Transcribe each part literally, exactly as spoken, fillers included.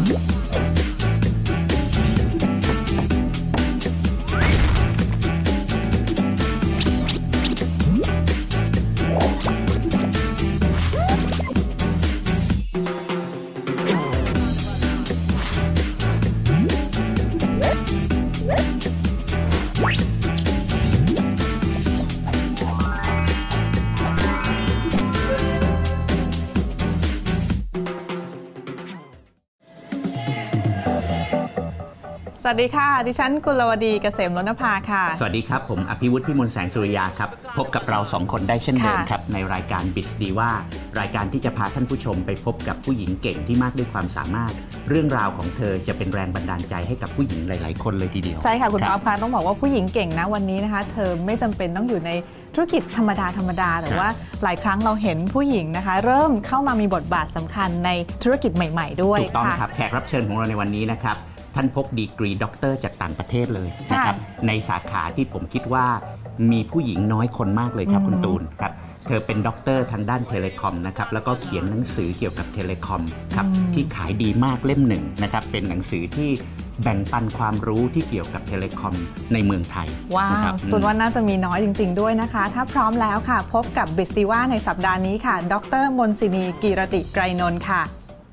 สวัสดีค่ะดิฉันกุลวดีเกษมรณภาค่ะสวัสดีครับผมอภิวุฒิพิมลแสงสุริยาครับพบกับเราสองคนได้เช่นเดิมครับในรายการบิสดีว่ารายการที่จะพาท่านผู้ชมไปพบกับผู้หญิงเก่งที่มากด้วยความสามารถเรื่องราวของเธอจะเป็นแรงบันดาลใจให้กับผู้หญิงหลายๆคนเลยทีเดียวใช่ค่ะคุณป๊อปค่ะต้องบอกว่าผู้หญิงเก่งนะวันนี้นะคะเธอไม่จำเป็นต้องอยู่ในธุรกิจธรรมดาธรรมดาแต่ว่าหลายครั้งเราเห็นผู้หญิงนะคะเริ่มเข้ามามีบทบาทสำคัญในธุรกิจใหม่ๆด้วยถูกต้องครับแขกรับเชิญของเราในวันนี้นะครับท่านพกดีกรีด็อกเตอร์จากต่างประเทศเลยนะครับในสาขาที่ผมคิดว่ามีผู้หญิงน้อยคนมากเลยครับคุณตูนครับเธอเป็นด็อกเตอร์ทางด้านเทเลคอมนะครับแล้วก็เขียนหนังสือเกี่ยวกับเทเลคอมครับที่ขายดีมากเล่มหนึ่งนะครับเป็นหนังสือที่แบ่งปันความรู้ที่เกี่ยวกับเทเลคอมในเมืองไทยว้าวตูนว่าน่าจะมีน้อยจริงๆด้วยนะคะถ้าพร้อมแล้วค่ะพบกับบิสติว่าในสัปดาห์นี้ค่ะดร.มนศินีกีรติไกรนนท์ค่ะ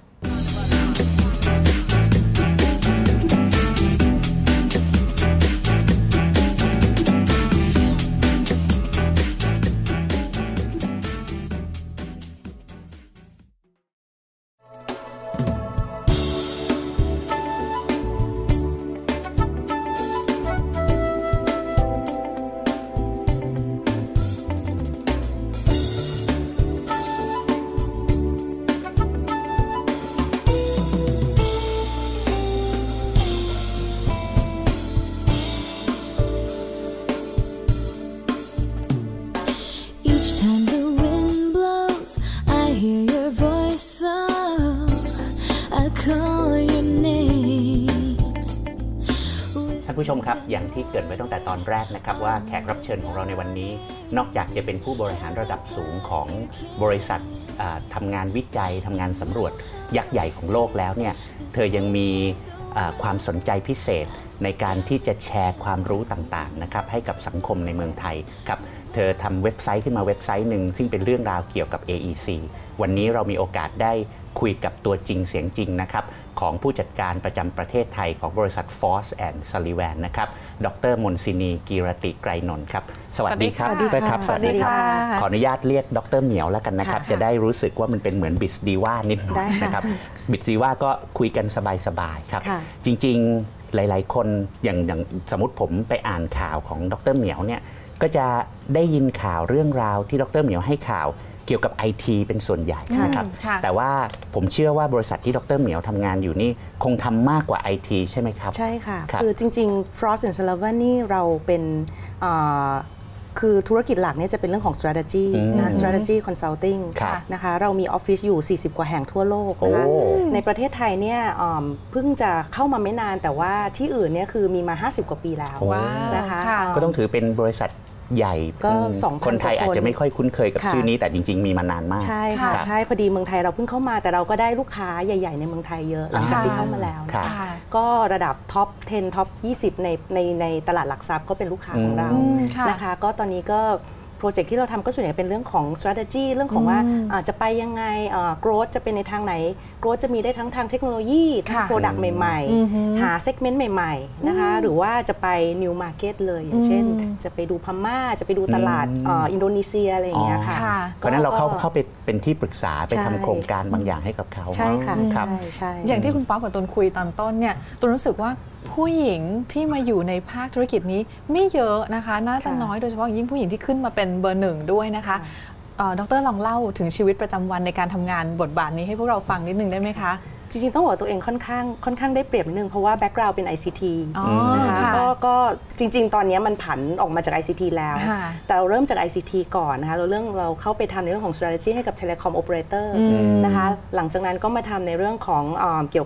ท่านผู้ชมครับอย่างที่เกริ่นไว้ตั้งแต่ตอนแรกนะครับว่าแขกรับเชิญของเราในวันนี้นอกจากจะเป็นผู้บริหารระดับสูงของบริษัททำงานวิจัยทำงานสำรวจยักษ์ใหญ่ของโลกแล้วเนี่ยเธอยังมีความสนใจพิเศษในการที่จะแชร์ความรู้ต่างๆนะครับให้กับสังคมในเมืองไทยครับเธอทำเว็บไซต์ขึ้นมาเว็บไซต์หนึ่งซึ่งเป็นเรื่องราวเกี่ยวกับ เอ อี ซี วันนี้เรามีโอกาสได้คุยกับตัวจริงเสียงจริงนะครับของผู้จัดการประจำประเทศไทยของบริษัท Frost and Sullivan นะครับดร.มนศินีกีรติไกรนนท์ครับสวัสดีครับด้วยครับสวัสดีค่ะขออนุญาตเรียกดร.เหมียวแล้วกันนะครับจะได้รู้สึกว่ามันเป็นเหมือนบิสดีว่านิดนึงนะครับบิสดีว่าก็คุยกันสบายๆครับจริงๆหลายๆคนอย่างอย่างสมมติผมไปอ่านข่าวของดร.เหมียวเนี่ยก็จะได้ยินข่าวเรื่องราวที่ดร.เหมียวให้ข่าวเกี่ยวกับ ไอ ที เป็นส่วนใหญ่นะครับแต่ว่าผมเชื่อว่าบริษัทที่ดร.เหมียวทำงานอยู่นี่คงทำมากกว่า ไอ ที ใช่ไหมครับใช่ค่ะคือจริงๆ Frost and Sullivan นี่เราเป็นคือธุรกิจหลักเนี่ยจะเป็นเรื่องของ strategy นะ strategy consulting นะคะเรามีออฟฟิศอยู่สี่สิบกว่าแห่งทั่วโลกนะคะในประเทศไทยเนี่ยเพิ่งจะเข้ามาไม่นานแต่ว่าที่อื่นเนี่ยคือมีมาห้าสิบกว่าปีแล้วนะคะก็ต้องถือเป็นบริษัทใหญ่ก็คนไทยอาจจะไม่ค่อยคุ้นเคยกับชื่อนี้แต่จริงๆมีมานานมากใช่ค่ะใช่พอดีเมืองไทยเราเพิ่งเข้ามาแต่เราก็ได้ลูกค้าใหญ่ๆในเมืองไทยเยอะหลังจากที่เข้ามาแล้วก็ระดับท็อปสิบท็อปยี่สิบในในในตลาดหลักทรัพย์ก็เป็นลูกค้าของเรานะคะก็ตอนนี้ก็โปรเจกต์ที่เราทำก็ส่วนใหญ่เป็นเรื่องของ strategy เรื่องของว่าจะไปยังไง growth จะเป็นในทางไหน growth จะมีได้ทั้งทางเทคโนโลยีทั้ง product ใหม่ๆหา segment ใหม่ๆนะคะหรือว่าจะไป new market เลยอย่างเช่นจะไปดูพม่าจะไปดูตลาดอินโดนีเซียอะไรอย่างเงี้ยค่ะเพราะนั้นเราเข้าเข้าไปเป็นที่ปรึกษาไปทำโครงการบางอย่างให้กับเขาใช่ค่ะใช่อย่างที่คุณป๊อปกับตูนคุยตอนต้นเนี่ยตูนรู้สึกว่าผู้หญิงที่มาอยู่ในภาคธุรกิจนี้ไม่เยอะนะคะน่าจะน้อยโดยเฉพาะยิ่งผู้หญิงที่ขึ้นมาเป็นเบอร์หนึ่งด้วยนะคะดร.ลองเล่าถึงชีวิตประจำวันในการทำงานบทบาทนี้ให้พวกเราฟังนิดนึงได้ไหมคะจริงๆต้องบอกตัวเองค่อนข้างค่อนข้างได้เปรียบนิดนึงเพราะว่าแบ็กกราวด์เป็น ไอ ซี ที นะคะก็ก็จริงๆตอนนี้มันผันออกมาจาก ไอ ซี ที แล้วแต่เราเริ่มจาก ไอ ซี ที ก่อนนะคะเราเรื่องเราเข้าไปทำในเรื่องของ strategy ให้กับ telecom operator นะคะหลังจากนั้นก็มาทำในเรื่องของเกี่ยวกับ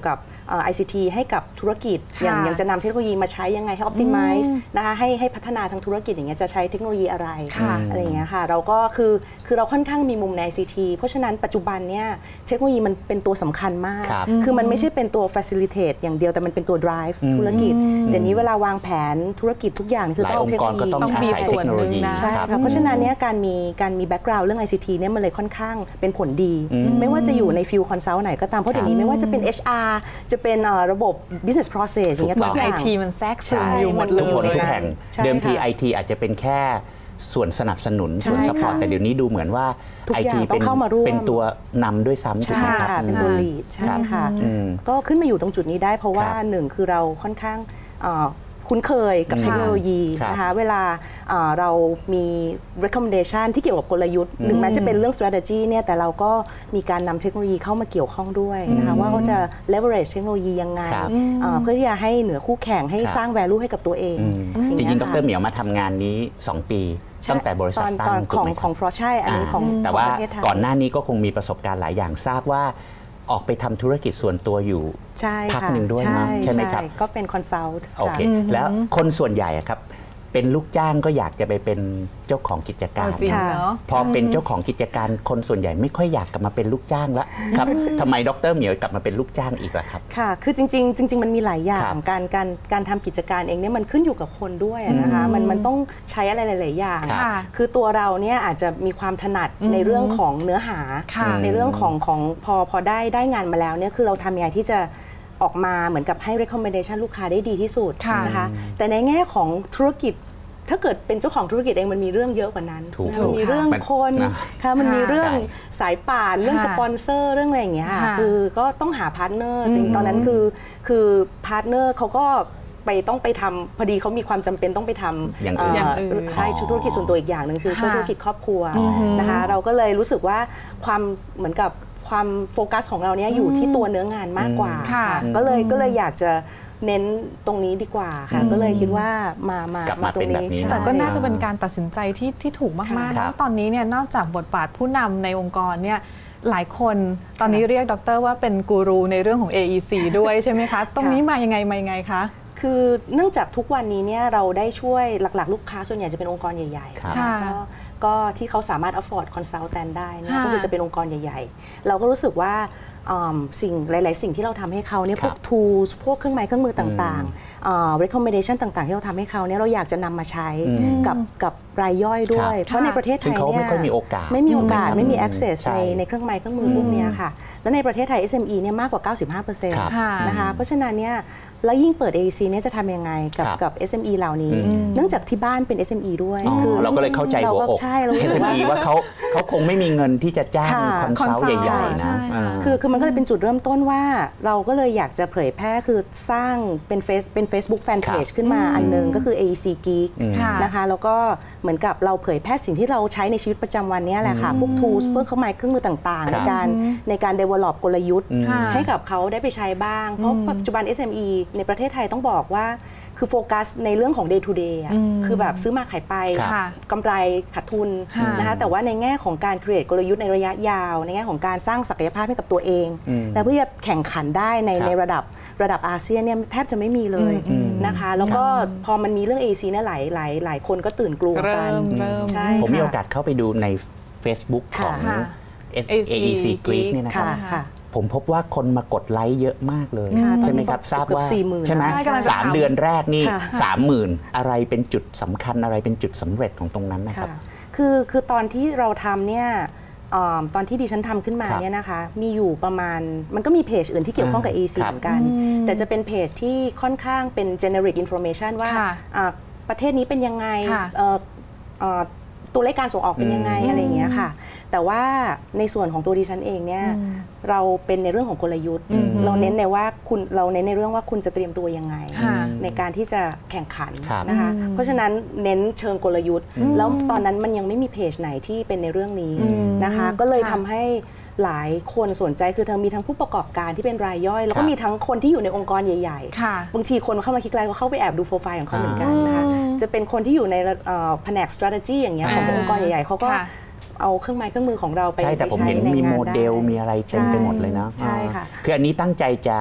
ไอ ซี ที ให้กับธุรกิจอย่างอย่างจะนำเทคโนโลยีมาใช้ยังไงให้ optimize นะคะให้ให้พัฒนาทางธุรกิจอย่างเงี้ยจะใช้เทคโนโลยีอะไรอะไรอย่างเงี้ยค่ะเราก็คือคือเราค่อนข้างมีมุมใน ไอ ซี ที เพราะฉะนั้นปัจจุบันเนี่ยเทคโนโลยีมันเป็นตัวสำคัญมากคือมันไม่ใช่เป็นตัว facilitate อย่างเดียวแต่มันเป็นตัว drive ธุรกิจเดี๋ยวนี้เวลาวางแผนธุรกิจทุกอย่างคือต้องเทคโนโลยีต้องมีส่วนหนึ่งใช่ค่ะเพราะฉะนั้นเนี่ยการมีการมี background เรื่อง ไอ ซี ที เนี่ยมันเลยค่อนข้างเป็นผลดีไม่ว่าจะอยู่ในฟิลคอนซัลท์ไหนก็ตามเพราะเดี๋ยวนี้ไม่ว่าจะเป็น เอช อาร์ จะเป็นระบบ business process อย่างเงี้ยทุกอย่างไอ ที มันแทรกซึมอยู่หมดเลยทุกคนทุกแห่งเดิมที ไอ ที อาจจะเป็นแค่ส่วนสนับสนุนส่วนซัพพอร์ตแต่เดี๋ยวนี้ดูเหมือนว่า ไอ ที เป็นเป็นตัวนำด้วยซ้ำใช่ไหมครับเป็นตัว lead ใช่ค่ะก็ขึ้นมาอยู่ตรงจุดนี้ได้เพราะว่าหนึ่งคือเราค่อนข้างคุ้นเคยกับเทคโนโลยีนะคะเวลาเรามี recommendation ที่เกี่ยวกับกลยุทธ์ถึงแม้จะเป็นเรื่อง strategy เนี่ยแต่เราก็มีการนำเทคโนโลยีเข้ามาเกี่ยวข้องด้วยนะคะว่าเขาจะ leverage เทคโนโลยียังไงเพื่อที่จะให้เหนือคู่แข่งให้สร้าง value ให้กับตัวเองจริงๆดร.เหมียวมาทำงานนี้สองปีตั้งแต่บริษัทตั้งของของฟรอชใช่อันนี้ของแต่ว่าก่อนหน้านี้ก็คงมีประสบการณ์หลายอย่างทราบว่าออกไปทำธุรกิจส่วนตัวอยู่พักหนึ่งด้วยนะใช่ไหมครับก็เป็นคอนซัลท์โอเคแล้วคนส่วนใหญ่ครับเป็นลูกจ้างก็อยากจะไปเป็นเจ้าของกิจการพอเป็นเจ้าของกิจการคนส่วนใหญ่ไม่ค่อยอยากกลับมาเป็นลูกจ้างแล้วครับทำไมดร.เหมียวกลับมาเป็นลูกจ้างอีกล่ะครับค่ะคือจริงๆจริงๆมันมีหลายอย่างการการการทำกิจการเองเนี่ยมันขึ้นอยู่กับคนด้วยนะคะมันมันต้องใช้อะไรหลายๆอย่างคือตัวเราเนี่ยอาจจะมีความถนัดในเรื่องของเนื้อหาในเรื่องของของพอพอได้ได้งานมาแล้วเนี่ยคือเราทำยังไงที่จะออกมาเหมือนกับให้ recommendation ลูกค้าได้ดีที่สุดนะคะแต่ในแง่ของธุรกิจถ้าเกิดเป็นเจ้าของธุรกิจเองมันมีเรื่องเยอะกว่านั้นมันมีเรื่องคนค่ะมันมีเรื่องสายป่านเรื่องสปอนเซอร์เรื่องอะไรอย่างเงี้ยคือก็ต้องหาพาร์ทเนอร์จริงตอนนั้นคือคือพาร์ทเนอร์เขาก็ไปต้องไปทำพอดีเขามีความจำเป็นต้องไปทำอย่างอื่นให้ธุรกิจส่วนตัวอีกอย่างหนึ่งคือช่วยธุรกิจครอบครัวนะคะเราก็เลยรู้สึกว่าความเหมือนกับความโฟกัสของเราเนี่ยอยู่ที่ตัวเนื้องานมากกว่าก็เลยก็เลยอยากจะเน้นตรงนี้ดีกว่าค่ะก็เลยคิดว่ามามามาตรงนี้แต่ก็น่าจะเป็นการตัดสินใจที่ที่ถูกมากๆเพราะตอนนี้เนี่ยนอกจากบทบาทผู้นำในองค์กรเนี่ยหลายคนตอนนี้เรียกดร.ว่าเป็นกูรูในเรื่องของ เอ อี ซี ด้วยใช่ไหมคะตรงนี้มายังไงมายังไงคะคือเนื่องจากทุกวันนี้เนี่ยเราได้ช่วยหลักๆลูกค้าส่วนใหญ่จะเป็นองค์กรใหญ่ๆก็ก็ที่เขาสามารถ afford consultant ได้เนี่ยก็คือจะเป็นองค์กรใหญ่ๆเราก็รู้สึกว่าสิ่งหลายๆสิ่งที่เราทำให้เขาเนี่ยพวก tools พวกเครื่องไม้เครื่องมือต่างๆ recommendation ต่างๆที่เราทำให้เขาเนี่ยเราอยากจะนำมาใช้กับกับรายย่อยด้วยเพราะในประเทศไทยเนี่ยไม่ค่อยมีโอกาสไม่มีโอกาสไม่มี access ในในเครื่องไม้เครื่องมือพวกนี้ค่ะและในประเทศไทย เอส เอ็ม อี เนี่ยมากกว่า เก้าสิบห้าเปอร์เซ็นต์ นะคะเพราะฉะนั้นเนี่ยแล้วยิ่งเปิด เอ อี ซี เนี่ยจะทำยังไงกับกับ เอส เอ็ม อี เหล่านี้เนื่องจากที่บ้านเป็น เอส เอ็ม อี ด้วยคือเราก็เลยเข้าใจหัวอก เอส เอ็ม อี ว่าเขาเขาคงไม่มีเงินที่จะจ้างคอนซัลท์ใหญ่ๆนะคือคือมันก็เลยเป็นจุดเริ่มต้นว่าเราก็เลยอยากจะเผยแพร่คือสร้างเป็นเฟซเป็น Facebook Fanpage ขึ้นมาอันนึงก็คือ เอ อี ซี Geek นะคะแล้วก็เหมือนกับเราเผยแพร่สิ่งที่เราใช้ในชีวิตประจำวันนี้แหละค่ะพวก tools เพื่อเครื่องไม้เครื่องมือต่างๆในการในการ develop กลยุทธ์ให้กับเขาได้ไปใช้บ้างเพราะปัจจุบัน เอส เอ็ม อี ในประเทศไทยต้องบอกว่าคือโฟกัสในเรื่องของ day to day อ่ะคือแบบซื้อมาขายไปกำไรขาดทุนนะคะแต่ว่าในแง่ของการ create กลยุทธ์ในระยะยาวในแง่ของการสร้างศักยภาพให้กับตัวเองและเพื่อจะแข่งขันได้ในในระดับระดับอาเซียนเนี่ยแทบจะไม่มีเลยนะคะแล้วก็พอมันมีเรื่อง เอ ซี เนี่ยหลายหลายหลายคนก็ตื่นกลัวกันผมมีโอกาสเข้าไปดูใน Facebook ของ เอ อี ซี Greek เนี่ยนะครับผมพบว่าคนมากดไลค์เยอะมากเลยใช่ไหมครับทราบว่าใช่ไหมสามเดือนแรกนี่สามหมื่นอะไรเป็นจุดสำคัญอะไรเป็นจุดสำเร็จของตรงนั้นนะครับคือคือตอนที่เราทำเนี่ยตอนที่ดิฉันทำขึ้นมาเนี่ยนะคะมีอยู่ประมาณมันก็มีเพจอื่นที่เกี่ยวข้องกับ เอ ซี เหมือนกันแต่จะเป็นเพจที่ค่อนข้างเป็น generic information ว่าประเทศนี้เป็นยังไงตัวเลขการส่งออกเป็นยังไงอะไรอย่างเงี้ยค่ะแต่ว่าในส่วนของตัวดิฉันเองเนี่ยเราเป็นในเรื่องของกลยุทธ์เราเน้นในว่าคุณเราเน้นในเรื่องว่าคุณจะเตรียมตัวยังไงในการที่จะแข่งขันนะคะเพราะฉะนั้นเน้นเชิงกลยุทธ์แล้วตอนนั้นมันยังไม่มีเพจไหนที่เป็นในเรื่องนี้นะคะก็เลยทำให้หลายคนสนใจคือทั้งมีทั้งผู้ประกอบการที่เป็นรายย่อยแล้วก็มีทั้งคนที่อยู่ในองค์กรใหญ่ๆบางทีคนเข้ามาคลิกไลค์ก็เข้าไปแอบดูโปรไฟล์ของเขาเหมือนกันนะคะจะเป็นคนที่อยู่ในแผนก strategy อย่างเงี้ยขององค์กรใหญ่ๆเขาก็เอาเครื่องไม้เครื่องมือของเราไปใช่แต่ผมเห็นมีโมเดลมีอะไรเต็มไปหมดเลยนะใช่ค่ะคืออันนี้ตั้งใจจะแช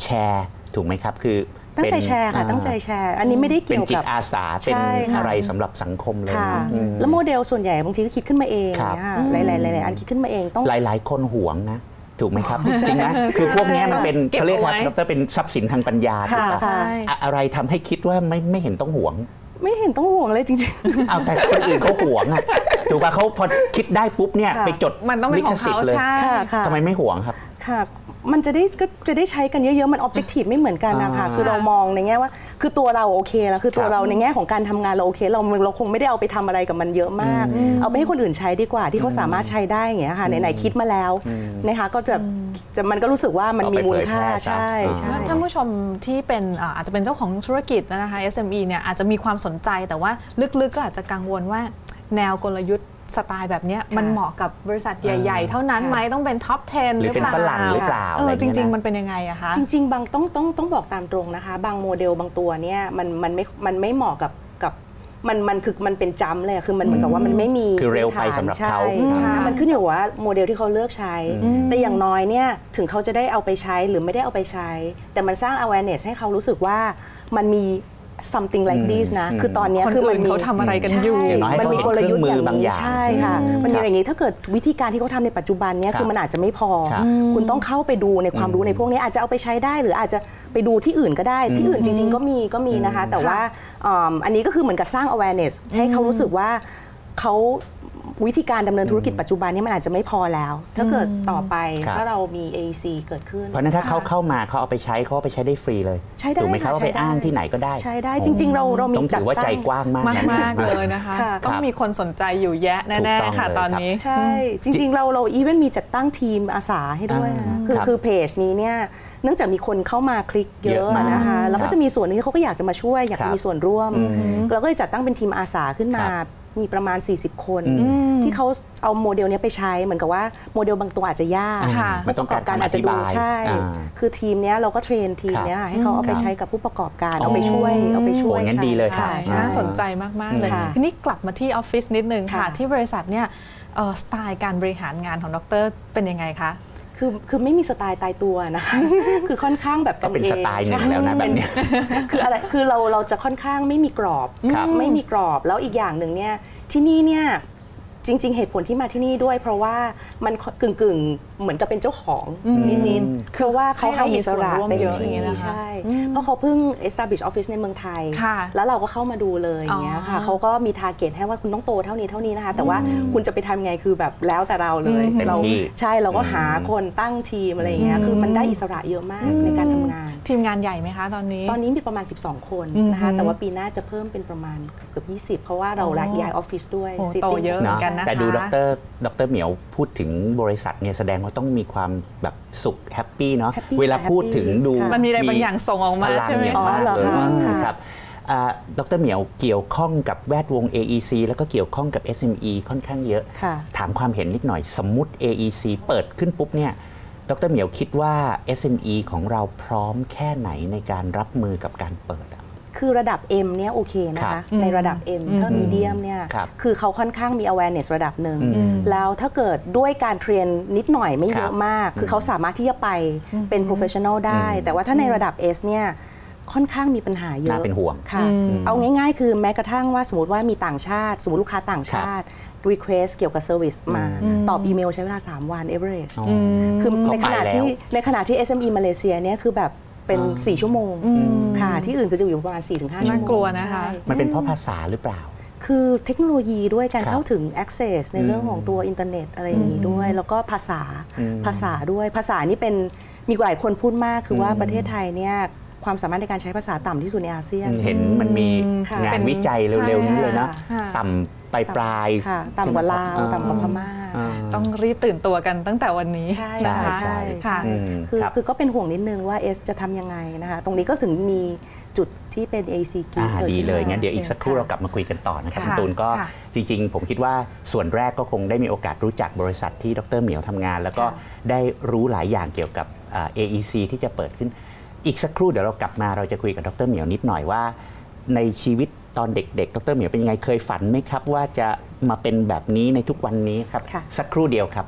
แชร์ถูกไหมครับคือตั้งใจแชร์ค่ะตั้งใจแชร์อันนี้ไม่ได้เกี่ยวกับเป็นจิตอาสาเป็นอะไรสำหรับสังคมเลยแล้วโมเดลส่วนใหญ่บางทีก็คิดขึ้นมาเองหลายๆหลายๆอันคิดขึ้นมาเองต้องหลายๆคนหวงนะถูกไหมครับจริงนะคือพวกนี้มันเป็นเขาเรียกว่าดรเป็นทรัพย์สินทางปัญญาถูกปะอะไรทำให้คิดว่าไม่ไม่เห็นต้องหวงไม่เห็นต้องห่วงเลยจริงๆเอาแต่คนอื่นเขาห่วงอ่ะถูกป่ะเขาพอคิดได้ปุ๊บเนี่ยไปจดลิขสิทธิ์เลยทำไมไม่ห่วงครับค่ะมันจะได้ก็จะได้ใช้กันเยอะๆมันออบเจกตีฟไม่เหมือนกันนะคะคือเรามองในแง่ว่าคือตัวเราโอเคแล้วคือตัวเราในแง่ของการทำงานเราโอเคเราเราคงไม่ได้เอาไปทำอะไรกับมันเยอะมากเอาไปให้คนอื่นใช้ดีกว่าที่เขาสามารถใช้ได้อย่างเงี้ยค่ะไหนๆคิดมาแล้วนะคะก็จะจะมันก็รู้สึกว่ามันมีมูลค่าใช่ใช่ท่านผู้ชมที่เป็นอาจจะเป็นเจ้าของธุรกิจนะคะ เอส เอ็ม อี เนี่ยอาจจะมีความสนใจแต่ว่าลึกๆก็อาจจะกังวลว่าแนวกลยุทธ์สไตล์แบบนี้มันเหมาะกับบริษัทใหญ่ๆเท่านั้นไหมต้องเป็นท็อปสิบหรือเปล่าหรือเป็นฝรั่งหรือเปล่าเออจริงๆมันเป็นยังไงอะคะจริงๆบางต้องต้องต้องบอกตามตรงนะคะบางโมเดลบางตัวเนี่ยมันมันไม่มันไม่เหมาะกับกับมันมันคือมันเป็นจำเลยคือมันเหมือนกับว่ามันไม่มีคือเร็วไปสำหรับเขามันขึ้นอยู่ว่าโมเดลที่เขาเลือกใช้แต่อย่างน้อยเนี่ยถึงเขาจะได้เอาไปใช้หรือไม่ได้เอาไปใช้แต่มันสร้าง awareness ให้เขารู้สึกว่ามันมีsomething like this นะคือตอนนี้คือมันเขาทำอะไรกันอยู่มันมีกลยุทธ์อย่างนี้ใช่ค่ะมันมีอย่างนี้ถ้าเกิดวิธีการที่เขาทำในปัจจุบันนี้คือมันอาจจะไม่พอคุณต้องเข้าไปดูในความรู้ในพวกนี้อาจจะเอาไปใช้ได้หรืออาจจะไปดูที่อื่นก็ได้ที่อื่นจริงๆก็มีก็มีนะคะแต่ว่าอันนี้ก็คือเหมือนกับสร้าง awareness ให้เขารู้สึกว่าเขาวิธีการดำเนินธุรกิจปัจจุบันนี้มันอาจจะไม่พอแล้วถ้าเกิดต่อไปถ้าเรามี เอ อี ซี เกิดขึ้นเพราะนั้นถ้าเขาเข้ามาเขาเอาไปใช้เขาไปใช้ได้ฟรีเลยถูกไหมครับว่าไปอ้างที่ไหนก็ได้ใช้ได้จริงๆเราเรามีจัดตั้งถือว่าใจกว้างมากมากเลยนะคะต้องมีคนสนใจอยู่แยะแน่ๆค่ะตอนนี้ใช่จริงๆเราเราอีเวนต์มีจัดตั้งทีมอาสาให้ด้วยคือคือเพจนี้เนี่ยเนื่องจากมีคนเข้ามาคลิกเยอะนะคะแล้วก็จะมีส่วนนึงที่เขาก็อยากจะมาช่วยอยากจะมีส่วนร่วมเราก็เลยจัดตั้งเป็นทีมอาสาขึ้นมามีประมาณสี่สิบคนที่เขาเอาโมเดลนี้ไปใช้เหมือนกับว่าโมเดลบางตัวอาจจะยากผู้ประกอบการอาจจะดูใช่คือทีมนี้เราก็เทรนทีมนี้ให้เขาเอาไปใช้กับผู้ประกอบการเอาไปช่วยเอาไปช่วยงั้นดีเลยค่ะน่าสนใจมากๆเลยทีนี้กลับมาที่ออฟฟิศนิดนึงค่ะที่บริษัทเนี่ยสไตล์การบริหารงานของดร.เป็นยังไงคะคือคือไม่มีสไตล์ตายตัวนะคะคือค่อนข้างแบบก็เป็นสไตล์หนึ่งแล้วนะแบบนี้คืออะไรคือเราเราจะค่อนข้างไม่มีกรอบไม่มีกรอบแล้วอีกอย่างหนึ่งเนี่ยที่นี่เนี่ยจริงๆเหตุผลที่มาที่นี่ด้วยเพราะว่ามันกึ่งๆเหมือนกับเป็นเจ้าของนิดๆคือว่าเขาให้อิสระเต็มที่ใช่เพราะเขาเพิ่ง establish office ในเมืองไทยแล้วเราก็เข้ามาดูเลยอย่างเงี้ยค่ะเขาก็มี target ให้ว่าคุณต้องโตเท่านี้เท่านี้นะคะแต่ว่าคุณจะไปทำไงคือแบบแล้วแต่เราเลยเราใช่เราก็หาคนตั้งทีมอะไรอย่างเงี้ยคือมันได้อิสระเยอะมากในการทำงานทีมงานใหญ่ไหมคะตอนนี้ตอนนี้มีประมาณสิบสองคนนะคะแต่ว่าปีหน้าจะเพิ่มเป็นประมาณเกือบยี่สิบเพราะว่าเราย้ายออฟฟิศด้วยโตเยอะเหมือนกันนะคะแต่ดูดร.ดร.เหมียวพูดถึงบริษัทเนี่ยแสดงว่าต้องมีความแบบสุขแฮปปี้เนาะเวลาพูดถึงดูมันมีอะไรบางอย่างส่งออกมาใช่ไหมอ๋อเหรอครับดร.เหมียวเกี่ยวข้องกับแวดวง เอ อี ซี แล้วก็เกี่ยวข้องกับ เอส เอ็ม อี ค่อนข้างเยอะถามความเห็นนิดหน่อยสมมุติ เอ อี ซี เปิดขึ้นปุ๊บเนี่ยดร.เหมียวคิดว่า เอส เอ็ม อี ของเราพร้อมแค่ไหนในการรับมือกับการเปิดคือระดับ M เนี่ยโอเคนะคะในระดับ M ถ้ามีเดียมเนี่ยคือเขาค่อนข้างมี awareness ระดับหนึ่งแล้วถ้าเกิดด้วยการเทรนนิดหน่อยไม่เยอะมากคือเขาสามารถที่จะไปเป็น professional ได้แต่ว่าถ้าในระดับ S เนี่ยค่อนข้างมีปัญหาเยอะน่าเป็นห่วงค่ะเอาง่ายๆคือแม้กระทั่งว่าสมมติว่ามีต่างชาติสมมติลูกค้าต่างชาติ request เกี่ยวกับ service มาตอบอีเมลใช้เวลาสามวัน average คือในขณะที่ในขณะที่ เอส เอ็ม อี มาเลเซียเนี่ยคือแบบเป็นสี่ชั่วโมงค่ะที่อื่นก็จะอยู่ประมาณ สี่ถึงห้า ชั่วโมงน่ากลัวนะคะมันเป็นเพราะภาษาหรือเปล่าคือเทคโนโลยีด้วยการเข้าถึง access ในเรื่องของตัวอินเทอร์เน็ตอะไรอย่างนี้ด้วยแล้วก็ภาษาภาษาด้วยภาษานี่เป็นมีหลายคนพูดมากคือว่าประเทศไทยเนี่ยความสามารถในการใช้ภาษาต่ำที่สุดในอาเซียนเห็นมันมีงานวิจัยเร็วๆนี้เลยนะต่ำปลายปลายต่ำกว่าลาวต่ำกว่าพม่าต้องรีบตื่นตัวกันตั้งแต่วันนี้ใช่ใช่ค่ะคือคือก็เป็นห่วงนิดนึงว่า S จะทำยังไงนะคะตรงนี้ก็ถึงมีจุดที่เป็น เอ ซี Key ดีเลยงั้นเดี๋ยวอีกสักครู่เรากลับมาคุยกันต่อนะครับคุณตูนก็จริงๆผมคิดว่าส่วนแรกก็คงได้มีโอกาสรู้จักบริษัทที่ดร.เหมียวทำงานแล้วก็ได้รู้หลายอย่างเกี่ยวกับ เอ อี ซี ที่จะเปิดขึ้นอีกสักครู่เดี๋ยวเรากลับมาเราจะคุยกับดร.เหมียวนิดหน่อยว่าในชีวิตตอนเด็กๆดร.เหมียวเป็นยังไงเคยฝันไหมครับว่าจะมาเป็นแบบนี้ในทุกวันนี้ครับสักครู่เดียวครับ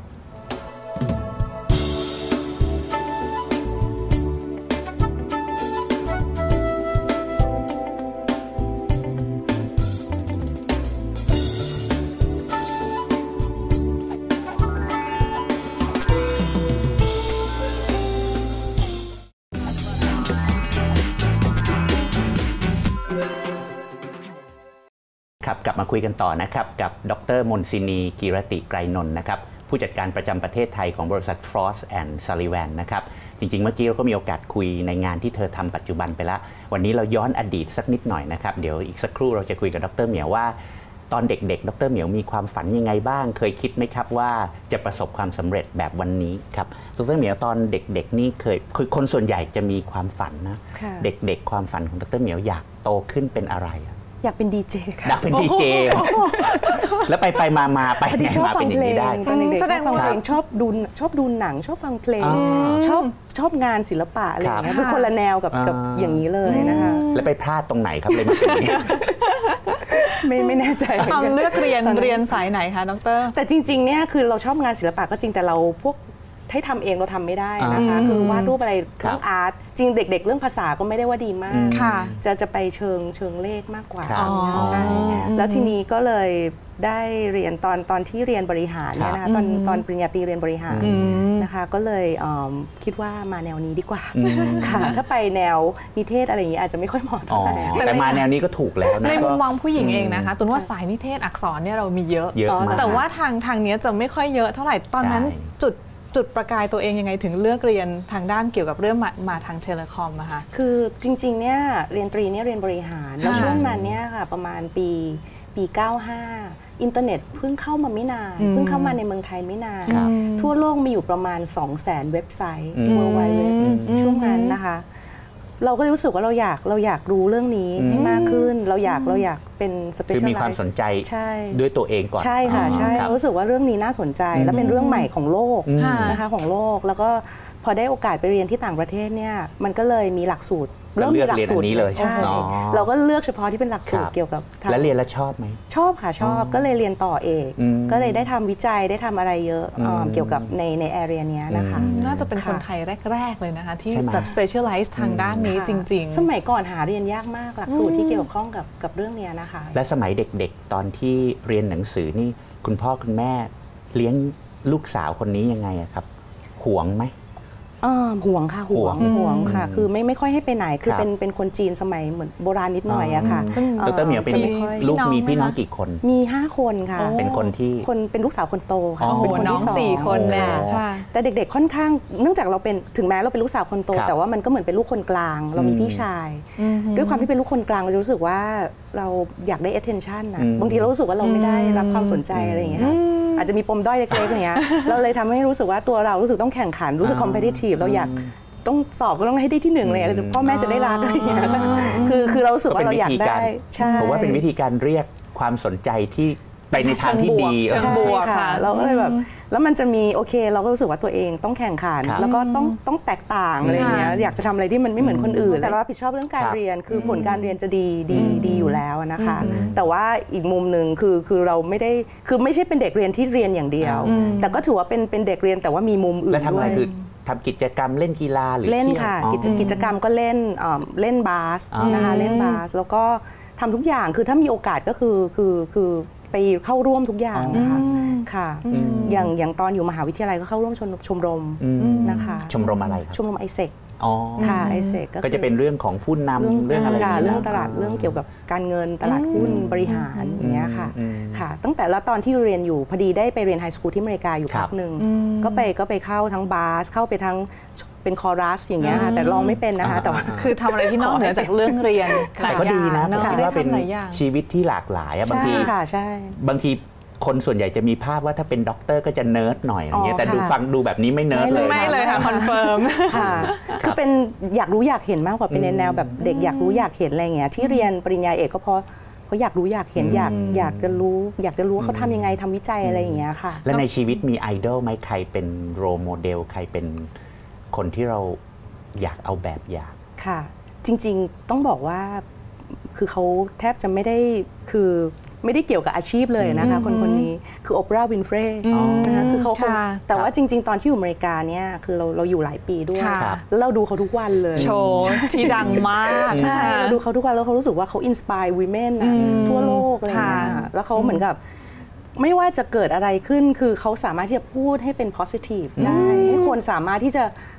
กลับมาคุยกันต่อนะครับกับดร.มนศินีกีรติไกรนนท์นะครับผู้จัดการประจำประเทศไทยของบริษัท Frost and Sullivan นะครับจริงๆเมื่อกี้เราก็มีโอกาสคุยในงานที่เธอทำปัจจุบันไปแล้ววันนี้เราย้อนอดีตสักนิดหน่อยนะครับเดี๋ยวอีกสักครู่เราจะคุยกับดร.เหมียวว่าตอนเด็กๆดร.เหมียวมีความฝันยังไงบ้างเคยคิดไหมครับว่าจะประสบความสำเร็จแบบวันนี้ครับดร.เหมียวตอนเด็กๆนี่เคยคือคนส่วนใหญ่จะมีความฝันนะเด็กๆความฝันของดร.เหมียวอยากโตขึ้นเป็นอะไรอยากเป็นดีเจค่ะอยากเป็นดีเจแล้วไปไปมามาไปไหนมาเป็นอย่างนี้ได้ตอนเด็กๆชอบฟังเพลงชอบดูชอบดูหนังชอบฟังเพลงชอบชอบงานศิลปะอะไรอย่างเงี้ยคือคนละแนวกับกับอย่างนี้เลยนะคะแล้วไปพลาดตรงไหนครับเลยมาเป็นอย่างนี้ไม่ไม่แน่ใจตอนเลือกเรียนเรียนสายไหนคะดร. แต่จริงๆเนี่ยคือเราชอบงานศิลปะก็จริงแต่เราพวกให้ทำเองเราทำไม่ได้นะคะคือวาดรูปอะไรเรื่องอาร์ตจริงเด็กๆเรื่องภาษาก็ไม่ได้ว่าดีมากจะจะไปเชิงเชิงเลขมากกว่าแล้วทีนี้ก็เลยได้เรียนตอนตอนที่เรียนบริหารเนี่ยนะคะตอนตอนปริญญาตรีเรียนบริหารนะคะก็เลยคิดว่ามาแนวนี้ดีกว่าค่ะถ้าไปแนวนิเทศอะไรอย่างนี้อาจจะไม่ค่อยเหมาะเท่าไหร่แต่มาแนวนี้ก็ถูกแล้วนะในมุมมองผู้หญิงเองนะคะตุนว่าสายนิเทศอักษรเนี่ยเรามีเยอะแต่ว่าทางทางนี้จะไม่ค่อยเยอะเท่าไหร่ตอนนั้นจุดจุดประกายตัวเองยังไงถึงเลือกเรียนทางด้านเกี่ยวกับเรื่องมามาทางเทเลคอมอะคะคือจริงๆเนี่ยเรียนตรีเนี่ยเรียนบริหารแล้วช่วงนั้นเนี่ยค่ะประมาณปีปีเก้าห้าอินเทอร์เน็ตเพิ่งเข้ามาไม่นานเพิ่งเข้ามาในเมืองไทยไม่นานทั่วโลกมีอยู่ประมาณ สองแสน เว็บไซต์ World Wide Web ช่วงนั้นนะคะเราก็รู้สึกว่าเราอยากเราอยากรู้เรื่องนี้ให้มากขึ้นเราอยากเราอยากเป็น specialize คือมีความสนใจด้วยตัวเองก่อนใช่ค่ะใช่รู้สึกว่าเรื่องนี้น่าสนใจและเป็นเรื่องใหม่ของโลกนะคะของโลกแล้วก็พอได้โอกาสไปเรียนที่ต่างประเทศเนี่ยมันก็เลยมีหลักสูตรเริ่มมีหลักสูตรนี้เลยใช่เราก็เลือกเฉพาะที่เป็นหลักสูตรเกี่ยวกับแล้วเรียนแล้วชอบไหมชอบค่ะชอบก็เลยเรียนต่อเอกก็เลยได้ทำวิจัยได้ทำอะไรเยอะเกี่ยวกับในในแอเรียนี้นะคะน่าจะเป็นคนไทยแรกๆเลยนะคะที่แบบ specialize ทางด้านนี้จริงๆสมัยก่อนหาเรียนยากมากหลักสูตรที่เกี่ยวข้องกับกับเรื่องนี้นะคะและสมัยเด็กๆตอนที่เรียนหนังสือนี่คุณพ่อคุณแม่เลี้ยงลูกสาวคนนี้ยังไงครับหวงไหมห่วงค่ะห่วงห่วงค่ะคือไม่ไม่ค่อยให้ไปไหนคือเป็นเป็นคนจีนสมัยเหมือนโบราณนิดหน่อยอะค่ะดร.เหมียวเป็นลูกมีพี่น้องกี่คนมีห้าคนค่ะเป็นคนที่คนเป็นลูกสาวคนโตค่ะเป็นคนที่สี่คนเนี่ยแต่เด็กๆค่อนข้างเนื่องจากเราเป็นถึงแม้เราเป็นลูกสาวคนโตแต่ว่ามันก็เหมือนเป็นลูกคนกลางเรามีพี่ชายด้วยความที่เป็นลูกคนกลางเราจะรู้สึกว่าเราอยากได้ attention นะบางทีเรารู้สึกว่าเราไม่ได้รับความสนใจอะไรอย่างเงี้ยอาจจะมีปมด้อยเล็กๆอย่างเงี้ยเราเลยทำให้รู้สึกว่าตัวเรารู้สึกต้องแข่งขันรู้สึก competitive เราอยากต้องสอบก็ต้องให้ได้ที่หนึ่งเลยพ่อแม่จะได้รักอะไรอย่างเงี้ยคือคือเรารู้สึกว่าเราอยากได้ใช่ผมว่าเป็นวิธีการเรียกความสนใจที่ไปในทางที่ดีเชิงบวกค่ะเราก็เลยแบบแล้วมันจะมีโอเคเราก็รู้สึกว่าตัวเองต้องแข่งขันแล้วก็ต้องต้องแตกต่างอะไรอย่างเงี้ยอยากจะทำอะไรที่มันไม่เหมือนคนอื่นแต่เรารับผิดชอบเรื่องการเรียนคือผลการเรียนจะดีดีดีอยู่แล้วนะคะแต่ว่าอีกมุมหนึ่งคือคือเราไม่ได้คือไม่ใช่เป็นเด็กเรียนที่เรียนอย่างเดียวแต่ก็ถือว่าเป็นเป็นเด็กเรียนแต่ว่ามีมุมอื่นด้วยทำกิจกรรมเล่นกีฬาหรือเล่นค่ะกิจกรรมก็เล่นเล่นบาสนะคะเล่นบาสแล้วก็ทำทุกอย่างคือถ้ามีโอกาสก็คือคือคือไปเข้าร่วมทุกอย่างนะคะค่ะอย่างอย่างตอนอยู่มหาวิทยาลัยก็เข้าร่วมชมรมนะคะชมรมอะไรครับชมรมไอเซกอ๋อค่ะไอเซกก็จะเป็นเรื่องของผู้นำเรื่องอะไรเรื่องตลาดเรื่องเกี่ยวกับการเงินตลาดหุ้นบริหารอย่างเงี้ยค่ะค่ะตั้งแต่ละตอนที่เรียนอยู่พอดีได้ไปเรียนไฮสคูลที่อเมริกาอยู่พักหนึ่งก็ไปก็ไปเข้าทั้งบาสเข้าไปทั้งเป็นคอรัสอย่างเงี้ยค่ะแต่ลองไม่เป็นนะคะแต่คือทำอะไรที่นอกเหนือจากเรื่องเรียนแต่ก็ดีนะเพราะว่าเป็นชีวิตที่หลากหลายบางทีบางทีคนส่วนใหญ่จะมีภาพว่าถ้าเป็นด็อกเตอร์ก็จะเนิร์ดหน่อยอย่างเงี้ยแต่ดูฟังดูแบบนี้ไม่เนิร์ดเลยไม่เลยค่ะคอนเฟิร์มค่ะคือเป็นอยากรู้อยากเห็นมากกว่าเป็นแนวแบบเด็กอยากรู้อยากเห็นอะไรเงี้ยที่เรียนปริญญาเอกก็เพราะเพราะอยากรู้อยากเห็นอยากอยากจะรู้อยากจะรู้ว่าเขาทำยังไงทำวิจัยอะไรอย่างเงี้ยค่ะและในชีวิตมีไอดอลไหมใครเป็นโรลโมเดลใครเป็นคนที่เราอยากเอาแบบอย่างค่ะจริงๆต้องบอกว่าคือเขาแทบจะไม่ได้คือไม่ได้เกี่ยวกับอาชีพเลยนะคะคนคนนี้คือโอปราห์วินฟรย์นะคะคือเขาแต่ว่าจริงๆตอนที่อยู่อเมริกาเนี่ยคือเราเราอยู่หลายปีด้วยแล้วเราดูเขาทุกวันเลยโชว์ที่ดังมากใช่เราดูเขาทุกวันแล้วเขารู้สึกว่าเขาอินสไปร์วีเมนทั่วโลกอะไรอย่างเงี้ยแล้วเขาเหมือนกับไม่ว่าจะเกิดอะไรขึ้นคือเขาสามารถที่จะพูดให้เป็น positive ได้ให้คนสามารถที่จะ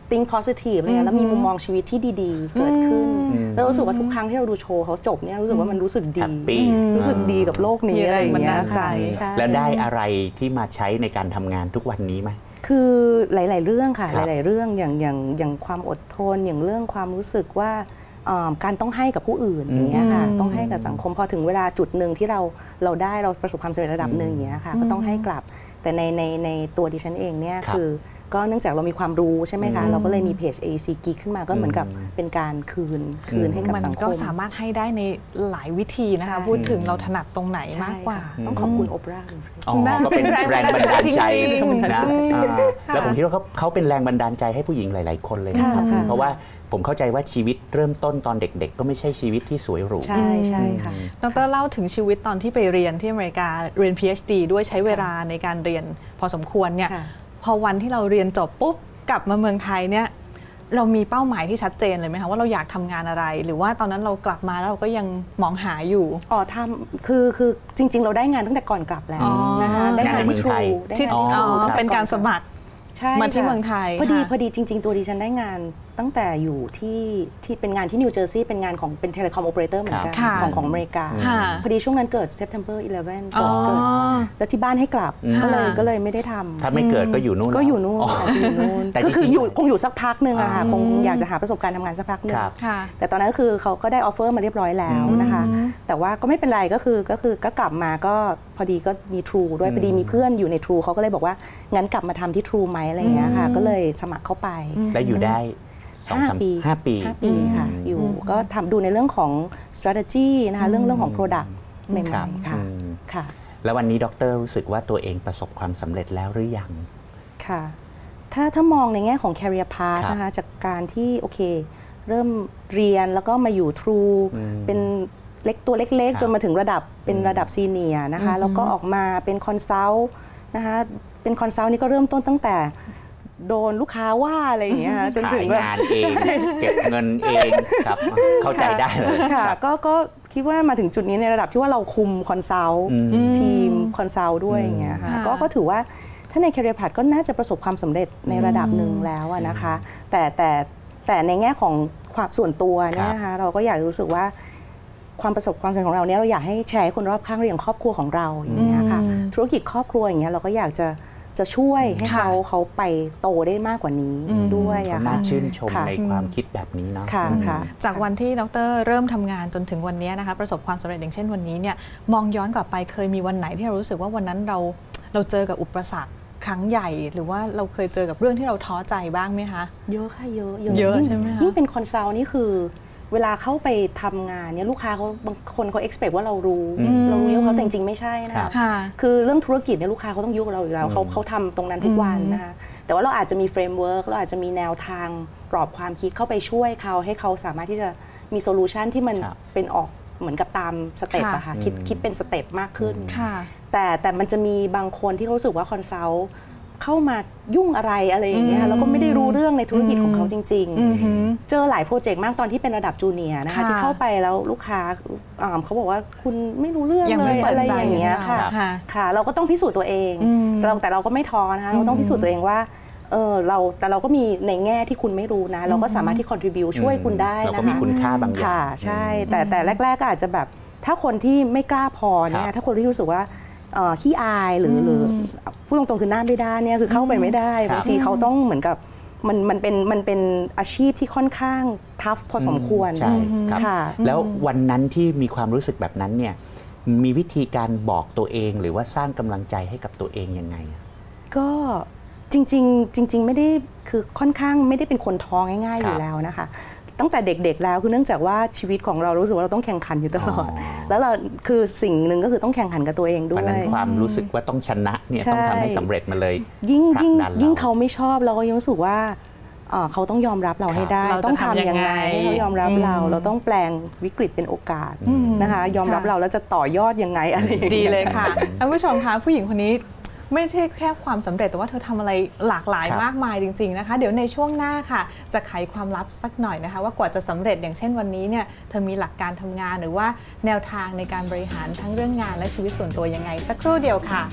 think positive อะไรเงี้ยแล้วมีมุมมองชีวิตที่ดีๆเกิดขึ้นแล้วรู้สึกว่าทุกครั้งที่เราดูโชว์เขาจบเนี่ยรู้สึกว่ามันรู้สึกดีรู้สึกดีกับโลกนี้อะไรอย่างเงี้ยค่ะแล้วได้อะไรที่มาใช้ในการทำงานทุกวันนี้ไหมคือหลายๆเรื่องค่ะหลายๆเรื่องอย่างอย่างอย่างความอดทนอย่างเรื่องความรู้สึกว่าการต้องให้กับผู้อื่นอย่างเงี้ยค่ะต้องให้กับสังคมพอถึงเวลาจุดหนึ่งที่เราเราได้เราประสบความสำเร็จระดับหนึ่งอย่างเงี้ยค่ะก็ต้องให้กลับแต่ในในในตัวดิฉันเองเนี่ยคือก็เนื่องจากเรามีความรู้ใช่ไหมคะเราก็เลยมีเพจ เอ ซี Geek ขึ้นมาก็เหมือนกับเป็นการคืนคืนให้กับสังคมมันก็สามารถให้ได้ในหลายวิธีนะคะพูดถึงเราถนัดตรงไหนมากกว่าต้องขอบคุณโอปราอ๋อก็เป็นแรงบันดาลใจนะแล้วผมคิดว่าเขาเขาเป็นแรงบันดาลใจให้ผู้หญิงหลายๆคนเลยนะครับเพราะว่าผมเข้าใจว่าชีวิตเริ่มต้นตอนเด็กๆก็ไม่ใช่ชีวิตที่สวยหรูใช่ใช่ค่ะดร.เล่าถึงชีวิตตอนที่ไปเรียนที่อเมริกาเรียน พี เอช ดี ด้วยใช้เวลาในการเรียนพอสมควรเนี่ยพอวันที่เราเรียนจบปุ๊บกลับมาเมืองไทยเนี่ยเรามีเป้าหมายที่ชัดเจนเลยไหมคะว่าเราอยากทำงานอะไรหรือว่าตอนนั้นเรากลับมาแล้วเราก็ยังมองหาอยู่อ๋อทำคือคือจริงๆเราได้งานตั้งแต่ก่อนกลับแล้วนะคะได้งานที่ทรูที่เป็นการสมัครมาที่เมืองไทยพอดีพอดีจริงๆตัวดิฉันได้งานตั้งแต่อยู่ที่ที่เป็นงานที่นิวเจอร์ซีย์เป็นงานของเป็นเทเลคอมโอเปอเรเตอร์เหมือนกันของของอเมริกาพอดีช่วงนั้นเกิด September อีเลฟเว่น เกิดแล้วที่บ้านให้กลับก็เลยก็เลยไม่ได้ทำถ้าไม่เกิดก็อยู่นู่นก็อยู่นู่นอยู่นู่นก็คืออยู่คงอยู่สักพักหนึ่งอะค่ะคงอยากจะหาประสบการณ์ทำงานสักพักหนึ่งแต่ตอนนั้นก็คือเขาก็ได้ออฟเฟอร์มาเรียบร้อยแล้วนะคะแต่ว่าก็ไม่เป็นไรก็คือก็คือก็กลับมาก็พอดีก็มี True ด้วยพอดีมีเพื่อนอยู่ใน True เขาก็เลยบอกว่างั้นกลับมาทำที่ True ไหมอะไรอย่างเงี้ยค่ะก็เลยสมัครเข้าไปแล้วอยู่ได้ห้าปีห้าปีห้าปีค่ะอยู่ก็ทำดูในเรื่องของ strategy นะคะเรื่องเรื่องของ product ใหม่ๆค่ะค่ะแล้ววันนี้ดร.รู้สึกว่าตัวเองประสบความสำเร็จแล้วหรือยังค่ะถ้าถ้ามองในแง่ของ career path นะคะจากการที่โอเคเริ่มเรียนแล้วก็มาอยู่ True เป็นเล็กตัวเล็กๆจนมาถึงระดับเป็นระดับซีเนียร์นะคะแล้วก็ออกมาเป็นคอนซัลท์นะคะเป็นคอนซัลท์นี่ก็เริ่มต้นตั้งแต่โดนลูกค้าว่าอะไรอย่างเงี้ยจนถึงงานเองเก็บเงินเองครับเข้าใจได้เลยค่ะก็ก็คิดว่ามาถึงจุดนี้ในระดับที่ว่าเราคุมคอนซัลท์ทีมคอนซัลท์ด้วยอย่างเงี้ยค่ะก็ก็ถือว่าถ้าใน career path ก็น่าจะประสบความสำเร็จในระดับหนึ่งแล้วนะคะแต่แต่แต่ในแง่ของความส่วนตัวเนี่ยนะคะเราก็อยากรู้สึกว่าความประสบความสำเร็จของเราเนี่ยเราอยากให้แชร์ให้คนรอบข้างเรื่องครอบครัวของเราอย่างเงี้ยค่ะธุรกิจครอบครัวอย่างเงี้ยเราก็อยากจะจะช่วยให้เขาเขาไปโตได้มากกว่านี้ด้วยอะค่ะน่าชื่นชมในความคิดแบบนี้เนาะจากวันที่ดร.เริ่มทำงานจนถึงวันนี้นะคะประสบความสำเร็จอย่างเช่นวันนี้เนี่ยมองย้อนกลับไปเคยมีวันไหนที่เรารู้สึกว่าวันนั้นเราเราเจอกับอุปสรรคครั้งใหญ่หรือว่าเราเคยเจอกับเรื่องที่เราท้อใจบ้างไหมคะเยอะค่ะเยอะเยอะใช่ไหมคะยิ่งเป็นคอนซัลท์นี่คือเวลาเข้าไปทำงานเนี่ยลูกค้าเขาบางคนเขา expect ว่าเรารู้เรารู้เขาแต่จริงๆไม่ใช่นะคะคือเรื่องธุรกิจเนี่ยลูกค้าเขาต้องยุ่งกับเราอยู่แล้วเขาเขาทำตรงนั้นทุกวันนะคะแต่ว่าเราอาจจะมีเฟรมเวิร์กเราอาจจะมีแนวทางกรอบความคิดเข้าไปช่วยเขาให้เขาสามารถที่จะมีโซลูชันที่มันเป็นออกเหมือนกับตามสเต็ปอะค่ะคิดคิดเป็นสเต็ปมากขึ้นแต่แต่มันจะมีบางคนที่เขารู้สึกว่าคอนซัลท์เข้ามายุ่งอะไรอะไรอย่างเงี้ยแล้วก็ไม่ได้รู้เรื่องในธุรกิจของเขาจริงๆเจอหลายโปรเจกต์มากตอนที่เป็นระดับจูเนียร์นะคะที่เข้าไปแล้วลูกค้าเขาบอกว่าคุณไม่รู้เรื่องเลยอะไรอย่างเงี้ยค่ะค่ะเราก็ต้องพิสูจน์ตัวเองเราแต่เราก็ไม่ท้อนะคะเราต้องพิสูจน์ตัวเองว่าเออเราแต่เราก็มีในแง่ที่คุณไม่รู้นะเราก็สามารถที่ contribute ช่วยคุณได้นะคะเราก็มีคุณค่าบางอย่างค่ะใช่แต่แต่แรกๆก็อาจจะแบบถ้าคนที่ไม่กล้าพอเนี่ยถ้าคนที่รู้สึกว่าขี้อายหรือหรือพูดตรงๆคือหน้าไม่ได้เนี่ยคือเข้าไปไม่ได้บางทีเขาต้องเหมือนกับมันมันเป็นมันเป็นอาชีพที่ค่อนข้างทัฟพอสมควรใช่ค่ะแล้ววันนั้นที่มีความรู้สึกแบบนั้นเนี่ยมีวิธีการบอกตัวเองหรือว่าสร้างกำลังใจให้กับตัวเองยังไงก็จริงๆจริงๆไม่ได้คือค่อนข้างไม่ได้เป็นคนท้อง่ายๆอยู่แล้วนะคะตั้งแต่เด็กๆแล้วคือเนื่องจากว่าชีวิตของเรารู้สึกว่าเราต้องแข่งขันอยู่ตลอดแล้วเราคือสิ่งหนึ่งก็คือต้องแข่งขันกับตัวเองด้วยความรู้สึกว่าต้องชนะเนี่ยต้องทำให้สำเร็จมาเลยยิ่งยิ่งยิ่งเขาไม่ชอบเราก็ยังรู้สึกว่าเขาต้องยอมรับเราให้ได้ต้องทำยังไงให้เขายอมรับเราเราต้องแปลงวิกฤตเป็นโอกาสนะคะยอมรับเราแล้วจะต่อยอดยังไงอะไรดีเลยค่ะท่านผู้ชมคะผู้หญิงคนนี้ไม่ใช่แค่ความสำเร็จแต่ว่าเธอทำอะไรหลากหลายมากมายจริงๆนะคะเดี๋ยวในช่วงหน้าค่ะจะไขความลับสักหน่อยนะคะว่ากว่าจะสำเร็จอย่างเช่นวันนี้เนี่ยเธอมีหลักการทำงานหรือว่าแนวทางในการบริหารทั้งเรื่องงานและชีวิตส่วนตัวยังไงสักครู่เดียวค่ะ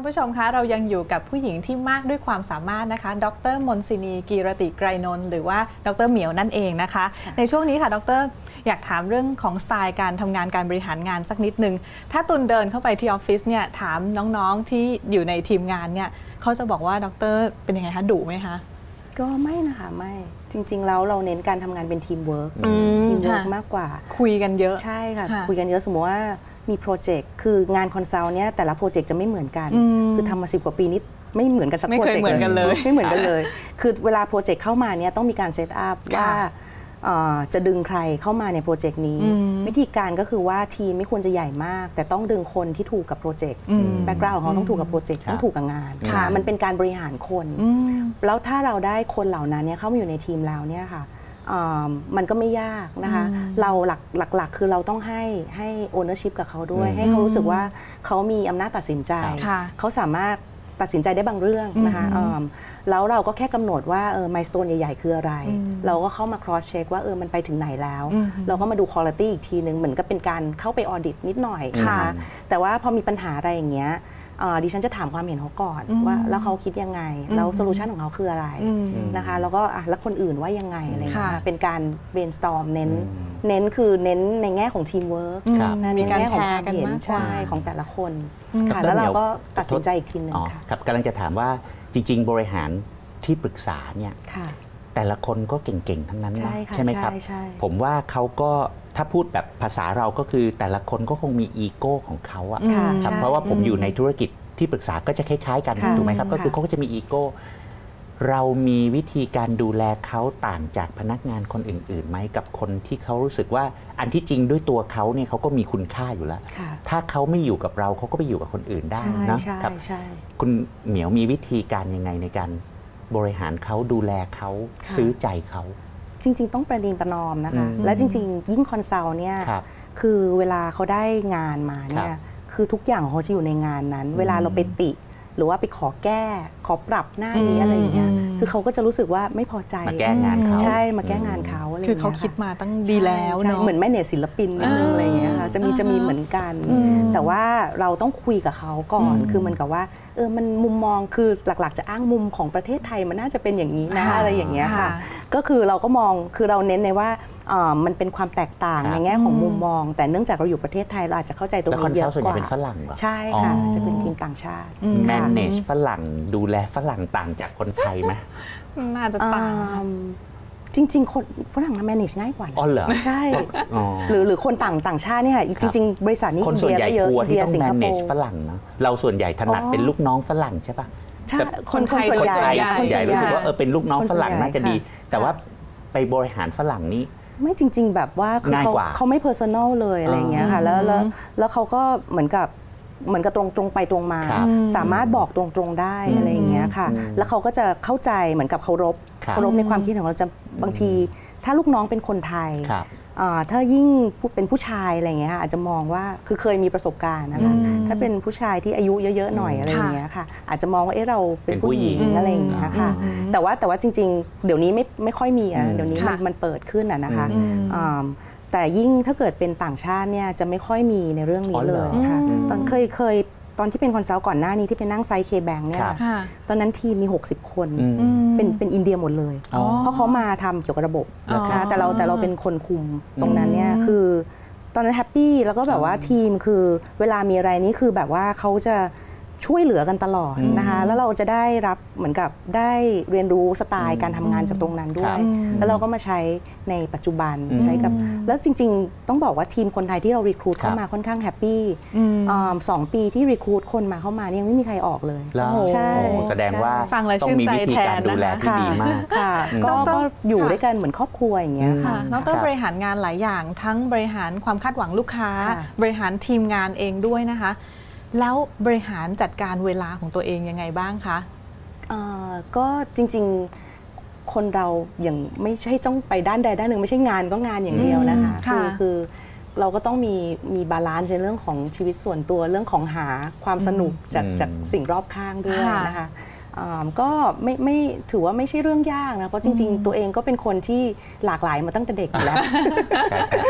ผู้ชมคะเรายังอยู่กับผู้หญิงที่มากด้วยความสามารถนะคะดร.มนศินีกีรติไกรนนท์หรือว่าดร.เหมียวนั่นเองนะคะในช่วงนี้ค่ะดร.อยากถามเรื่องของสไตล์การทำงานการบริหารงานสักนิดนึงถ้าตุนเดินเข้าไปที่ออฟฟิศเนี่ยถามน้องๆที่อยู่ในทีมงานเนี่ยเขาจะบอกว่าดร.เป็นยังไงคะดุไหมคะก็ไม่นะคะไม่จริงๆแล้วเราเน้นการทำงานเป็นทีมเวิร์กทีมเวิร์กมากกว่าคุยกันเยอะใช่ค่ะคุยกันเยอะสมมติว่ามีโปรเจกต์คืองานคอนซัลท์เนี่ยแต่ละโปรเจกต์จะไม่เหมือนกันคือทำมาสิบกว่าปีนี้ไม่เหมือนกันสักโปรเจกต์ไม่เคยเหมือนกันเลยไม่เหมือนกันเลยคือเวลาโปรเจกต์เข้ามาเนี่ยต้องมีการเซตอัพว่าจะดึงใครเข้ามาในโปรเจกต์นี้วิธีการก็คือว่าทีมไม่ควรจะใหญ่มากแต่ต้องดึงคนที่ถูกกับโปรเจกต์แบ็กกราวด์ของเขาต้องถูกกับโปรเจกต์ต้องถูกกับงานมันเป็นการบริหารคนแล้วถ้าเราได้คนเหล่านั้นเนี่ยเข้ามาอยู่ในทีมเราเนี่ยค่ะมันก็ไม่ยากนะคะเราหลักหลักๆคือเราต้องให้ให้โอเนอร์ชิพกับเขาด้วยให้เขารู้สึกว่าเขามีอำนาจตัดสินใจเขาสามารถตัดสินใจได้บางเรื่องนะคะแล้วเราก็แค่กำหนดว่าเออไมล์สโตนใหญ่ๆคืออะไรเราก็เข้ามา cross check ว่าเออมันไปถึงไหนแล้วเราก็มาดู quality อีกทีนึงเหมือนกับเป็นการเข้าไป audit นิดหน่อยนะคะแต่ว่าพอมีปัญหาอะไรอย่างเงี้ยดิฉันจะถามความเห็นเขาก่อนว่าแล้วเขาคิดยังไงแล้วโซลูชันของเขาคืออะไรนะคะแล้วก็แล้วคนอื่นว่ายังไงอะไรเงี้ยเป็นการ brainstorm เน้นเน้นคือเน้นในแง่ของทีมเวิร์กมีการแชร์กันมากกว่าของแต่ละคนค่ะแล้วเราก็ตัดสินใจอีกทีนึงค่ะครับกำลังจะถามว่าจริงๆบริหารที่ปรึกษาเนี่ยแต่ละคนก็เก่งๆทั้งนั้นนะใช่ไหมครับผมว่าเขาก็ถ้าพูดแบบภาษาเราก็คือแต่ละคนก็คงมีอีโก้ของเขาอะเพราะว่าผมอยู่ในธุรกิจที่ปรึกษาก็จะคล้ายๆกันถูกไหมครับก็คือเขาก็จะมีอีโก้เรามีวิธีการดูแลเขาต่างจากพนักงานคนอื่นๆไหมกับคนที่เขารู้สึกว่าอันที่จริงด้วยตัวเขาเนี่ยเขาก็มีคุณค่าอยู่แล้วถ้าเขาไม่อยู่กับเราเขาก็ไปอยู่กับคนอื่นได้นะครับคุณเหมียวมีวิธีการยังไงในการบริหารเขาดูแลเขาซื้อใจเขาจริงๆต้องประนีประนอมนะคะและจริงๆยิ่งคอนซัลท์เนี่ยคือเวลาเขาได้งานมาเนี่ยคือทุกอย่างเขาจะอยู่ในงานนั้นเวลาเราไปติหรือว่าไปขอแก้ขอปรับหน้านี้อะไรอย่างเงี้ยคือเขาก็จะรู้สึกว่าไม่พอใจมาแก้งานเขาใช่มาแก้งานเขาอะไรคือเขาคิดมาตั้งดีแล้วเนาะเหมือนแม่เนตศิลปินนิดนึงอะไรอย่างเงี้ยค่ะจะมีจะมีเหมือนกันแต่ว่าเราต้องคุยกับเขาก่อนคือมันกับว่าเออมันมุมมองคือหลักๆจะอ้างมุมของประเทศไทยมันน่าจะเป็นอย่างนี้นะอะไรอย่างเงี้ยค่ะก็คือเราก็มองคือเราเน้นในว่ามันเป็นความแตกต่างในแง่ของมุมมองแต่เนื่องจากเราอยู่ประเทศไทยเราอาจจะเข้าใจตรงนี้เยอะกว่าเป็นฝรั่งใช่ค่ะจะเป็นทีมต่างชาติแมเนจฝรั่งดูแลฝรั่งต่างจากคนไทยไหมน่าจะต่างจริงๆคนฝรั่งทำ manage ง่ายกว่าอ๋อเหรอใช่หรือหรือคนต่างต่างชาติเนี่ยจริงๆบริษัทนี้คนส่วนใหญ่กลัวที่ต้อง manage ฝรั่งนะเราส่วนใหญ่ถนัดเป็นลูกน้องฝรั่งใช่ป่ะแต่คนไทยส่วนใหญ่คนใหญ่รู้สึกว่าเออเป็นลูกน้องฝรั่งน่าจะดีแต่ว่าไปบริหารฝรั่งนี่ไม่จริงๆแบบว่าคือเขาเขาไม่ personal เลยอะไรเงี้ยค่ะแล้วแล้วแล้วเขาก็เหมือนกับเหมือนกับตรงตรงไปตรงมาสามารถบอกตรงๆได้อะไรอย่างเงี้ยค่ะแล้วเขาก็จะเข้าใจเหมือนกับเคารพเคารพในความคิดของเราจะบางทีถ้าลูกน้องเป็นคนไทยถ้ายิ่งเป็นผู้ชายอะไรเงี้ยอาจจะมองว่าคือเคยมีประสบการณ์นะคะถ้าเป็นผู้ชายที่อายุเยอะๆหน่อยอะไรอย่างเงี้ยค่ะอาจจะมองว่าเอ๊ะเราเป็นผู้หญิงอะไรอย่างเงี้ยค่ะแต่ว่าแต่ว่าจริงๆเดี๋ยวนี้ไม่ไม่ค่อยมีอ่ะเดี๋ยวนี้มันมันเปิดขึ้นอ่ะนะคะแต่ยิ่งถ้าเกิดเป็นต่างชาติเนี่ยจะไม่ค่อยมีในเรื่องนี้เลยค่ะตอนเคยเคยตอนที่เป็นคอนซัลท์ก่อนหน้านี้ที่ไปนั่งไซต์เคแบงค์เนี่ยตอนนั้นทีมมีหกสิบคนเป็นเป็นอินเดียหมดเลยเพราะเขามาทำเกี่ยวกับระบบนะคะแต่เราแต่เราเป็นคนคุมตรงนั้นเนี่ยคือตอนนั้นแฮปปี้แล้วก็แบบว่าทีมคือเวลามีอะไรนี้คือแบบว่าเขาจะช่วยเหลือกันตลอดนะคะแล้วเราจะได้รับเหมือนกับได้เรียนรู้สไตล์การทำงานจากตรงนั้นด้วยแล้วเราก็มาใช้ในปัจจุบันใช้กับแล้วจริงๆต้องบอกว่าทีมคนไทยที่เรารีครูทเข้ามาค่อนข้างแฮปปี้สองปีที่รีครูทคนมาเข้ามายังไม่มีใครออกเลยใช่แสดงว่าต้องมีวิธีการดูแลที่ดีมากก็อยู่ด้วยกันเหมือนครอบครัวอย่างเงี้ยค่ะน้องต้องบริหารงานหลายอย่างทั้งบริหารความคาดหวังลูกค้าบริหารทีมงานเองด้วยนะคะแล้วบริหารจัดการเวลาของตัวเองยังไงบ้างคะก็จริงๆคนเราอย่างไม่ใช่ต้องไปด้านใดด้านหนึ่งไม่ใช่งานก็งานอย่างเดียวนะคะคือคือเราก็ต้องมีมีบาลานซ์ในเรื่องของชีวิตส่วนตัวเรื่องของหาความสนุกจากจากสิ่งรอบข้างด้วยนะคะก็ไม่ไม่ถือว่าไม่ใช่เรื่องยากนะเพราะจริงๆตัวเองก็เป็นคนที่หลากหลายมาตั้งแต่เด็กอยู่แล้วคือ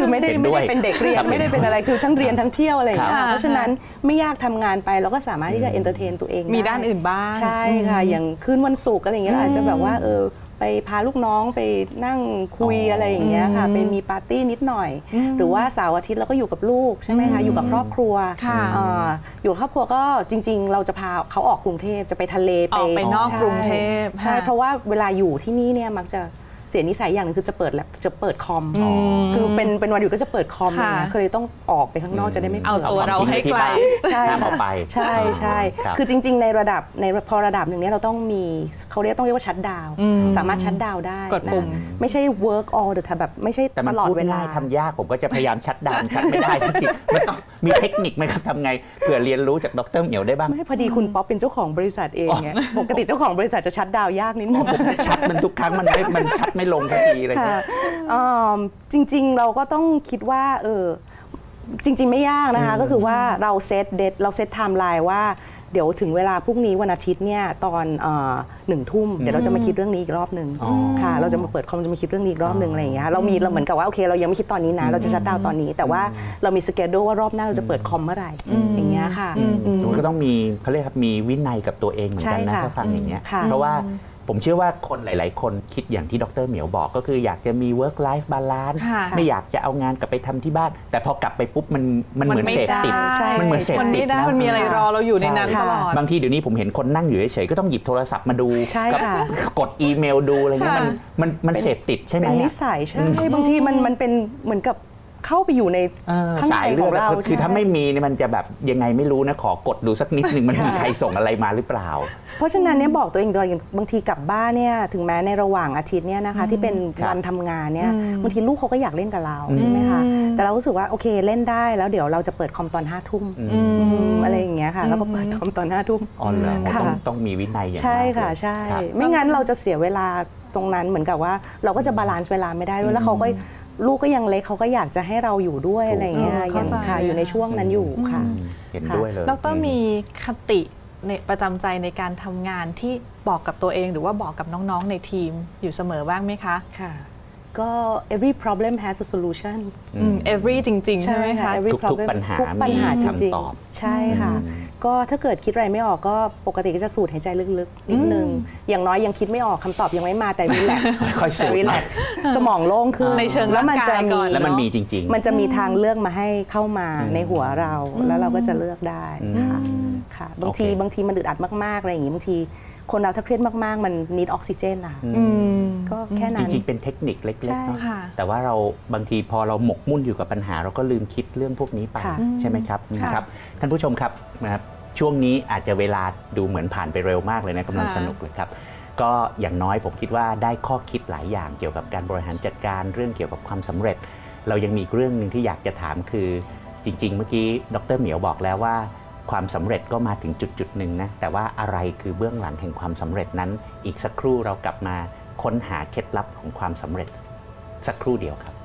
คือไม่ได้ไม่ได้เป็นเด็กเรียนไม่ได้เป็นอะไรคือทั้งเรียนทั้งเที่ยวอะไรอย่างเงี้ยเพราะฉะนั้นไม่ยากทำงานไปเราก็สามารถที่จะเอนเตอร์เทนตัวเองมีด้านอื่นบ้างใช่ค่ะอย่างคืนวันศุกร์อะไรอย่างเงี้ยอาจจะแบบว่าเออไปพาลูกน้องไปนั่งคุยอะไรอย่างเงี้ยค่ะไปมีปาร์ตี้นิดหน่อยหรือว่าเสาร์อาทิตย์เราก็อยู่กับลูกใช่ไหมคะอยู่กับครอบครัวอยู่กับครอบครัวก็จริงๆเราจะพาเขาออกกรุงเทพจะไปทะเลไปไปนอกกรุงเทพใช่เพราะว่าเวลาอยู่ที่นี่เนี่ยมักจะเสียนิสัยอย่างนึงคือจะเปิดแล็ปจะเปิดคอมคือเป็นเป็นวันหยุดก็จะเปิดคอมนะเคยต้องออกไปข้างนอกจะได้ไม่เอาตัวเราให้ไกลใช่ไปใช่ใช่คือจริงๆในระดับในพอระดับหนึ่งเนี้ยเราต้องมีเขาเรียกต้องเรียกว่าชัตดาวน์สามารถชัตดาวน์ได้นะไม่ใช่ work all the time แบบไม่ใช่ตลอดเวลาทำยากผมก็จะพยายามชัตดาวน์ชัตไม่ได้ทีมันต้องมีเทคนิคไหมครับทำไงเผื่อเรียนรู้จากดร.เหมียวได้บ้างไม่พอดีคุณป๊อปเป็นเจ้าของบริษัทเองไงปกติเจ้าของบริษัทจะชัตดาวน์ยากนิดนึงผมชัตมันทุกครั้งมันไม่มันชัตไม่ลงทันทีเลยจริงๆเราก็ต้องคิดว่าเออจริงๆไม่ยากนะคะก็คือว่าเราเซตเดทเราเซตไทม์ไลน์ว่าเดี๋ยวถึงเวลาพรุ่งนี้วันอาทิตย์เนี่ยตอนหนึ่งทุ่มเดี๋ยวเราจะมาคิดเรื่องนี้อีกรอบหนึ่งค่ะเราจะมาเปิดคอมจะมาคิดเรื่องนี้อีกรอบหนึ่งอะไรอย่างเงี้ยเรามีเราเหมือนกับว่าโอเคเรายังไม่คิดตอนนี้นะเราจะชัตดาวน์ตอนนี้แต่ว่าเรามีสเกดูว่ารอบหน้าเราจะเปิดคอมเมื่อไหร่อย่างเงี้ยค่ะมันก็ต้องมีเขาเรียกครับมีวินัยกับตัวเองเหมือนกันนะถ้าฟังอย่างเงี้ยเพราะว่าผมเชื่อว่าคนหลายๆคนคิดอย่างที่ดร.เหมียวบอกก็คืออยากจะมี work life balance ไม่อยากจะเอางานกลับไปทำที่บ้านแต่พอกลับไปปุ๊บมันมันเหมือนเสพติดมันเหมือนเสพติดนะมันมีอะไรรอเราอยู่ในนั้นตลอดบางทีเดี๋ยวนี้ผมเห็นคนนั่งอยู่เฉยๆก็ต้องหยิบโทรศัพท์มาดูกดอีเมลดูอะไรเงี้ยมันมันมันเสพติดใช่ไหมเป็นนิสัยใช่บางทีมันมันเป็นเหมือนกับเข้าไปอยู่ในข้างในของเราคือถ้าไม่มีมันจะแบบยังไงไม่รู้นะขอกดดูสักนิดนึงมันมีใครส่งอะไรมาหรือเปล่าเพราะฉะนั้นเนี่ยบอกตัวเองตัวเองบางทีกลับบ้านเนี่ยถึงแม้ในระหว่างอาทิตย์เนี่ยนะคะที่เป็นวันทำงานเนี่ยบางทีลูกเขาก็อยากเล่นกับเราใช่ไหมคะแต่เรารู้สึกว่าโอเคเล่นได้แล้วเดี๋ยวเราจะเปิดคอมตอนห้าทุ่มอะไรอย่างเงี้ยค่ะแล้วก็เปิดคอมตอนห้าทุ่มอ๋อเหรอต้องต้องมีวินัยอย่างนั้นใช่ค่ะใช่ไม่งั้นเราจะเสียเวลาตรงนั้นเหมือนกับว่าเราก็จะบาลานซ์เวลาไม่ได้ด้วยแล้วเขาก็ลูกก็ยังเล็กเขาก็อยากจะให้เราอยู่ด้วยอะไรเงี้ยยังค่ะอยู่ในช่วงนั้นอยู่ค่ะเห็นด้วยเลยดร.มีคติในประจำใจในการทำงานที่บอกกับตัวเองหรือว่าบอกกับน้องๆในทีมอยู่เสมอบ้างไหมคะค่ะก็ every problem has a solution every จริงๆใช่ไหมคะทุกๆปัญหาทุกปัญหาจริงๆใช่ค่ะก็ถ้าเกิดคิดอะไรไม่ออกก็ปกติก็จะสูดหายใจลึกๆนิดนึงอย่างน้อยยังคิดไม่ออกคำตอบยังไม่มาแต่รีแลกซ์ค่อยสูดสมองโล่งขึ้นในเชิงร่างกายก่อนแล้วมันมีจริงๆมันจะมีทางเลือกมาให้เข้ามาในหัวเราแล้วเราก็จะเลือกได้ค่ะค่ะบางทีบางทีมันอึดอัดมากๆอะไรอย่างงี้บางทีคนเราถ้าเครียดมากๆมันนิดออกซิเจนอะก็แค่นั้นจริงๆเป็นเทคนิคเล็กๆเนาะแต่ว่าเราบางทีพอเราหมกมุ่นอยู่กับปัญหาเราก็ลืมคิดเรื่องพวกนี้ไปใช่ไหมครับครับท่านผู้ชมครับนะครับช่วงนี้อาจจะเวลาดูเหมือนผ่านไปเร็วมากเลยนะกำลังสนุกเลยครับก็อย่างน้อยผมคิดว่าได้ข้อคิดหลายอย่างเกี่ยวกับการบริหารจัดการเรื่องเกี่ยวกับความสำเร็จเรายังมีอีกเรื่องหนึ่งที่อยากจะถามคือจริงๆเมื่อกี้ดร.เหมียวบอกแล้วว่าความสำเร็จก็มาถึงจุดจุดหนึ่งนะแต่ว่าอะไรคือเบื้องหลังแห่งความสำเร็จนั้นอีกสักครู่เรากลับมาค้นหาเคล็ดลับของความสำเร็จสักครู่เดียวครับ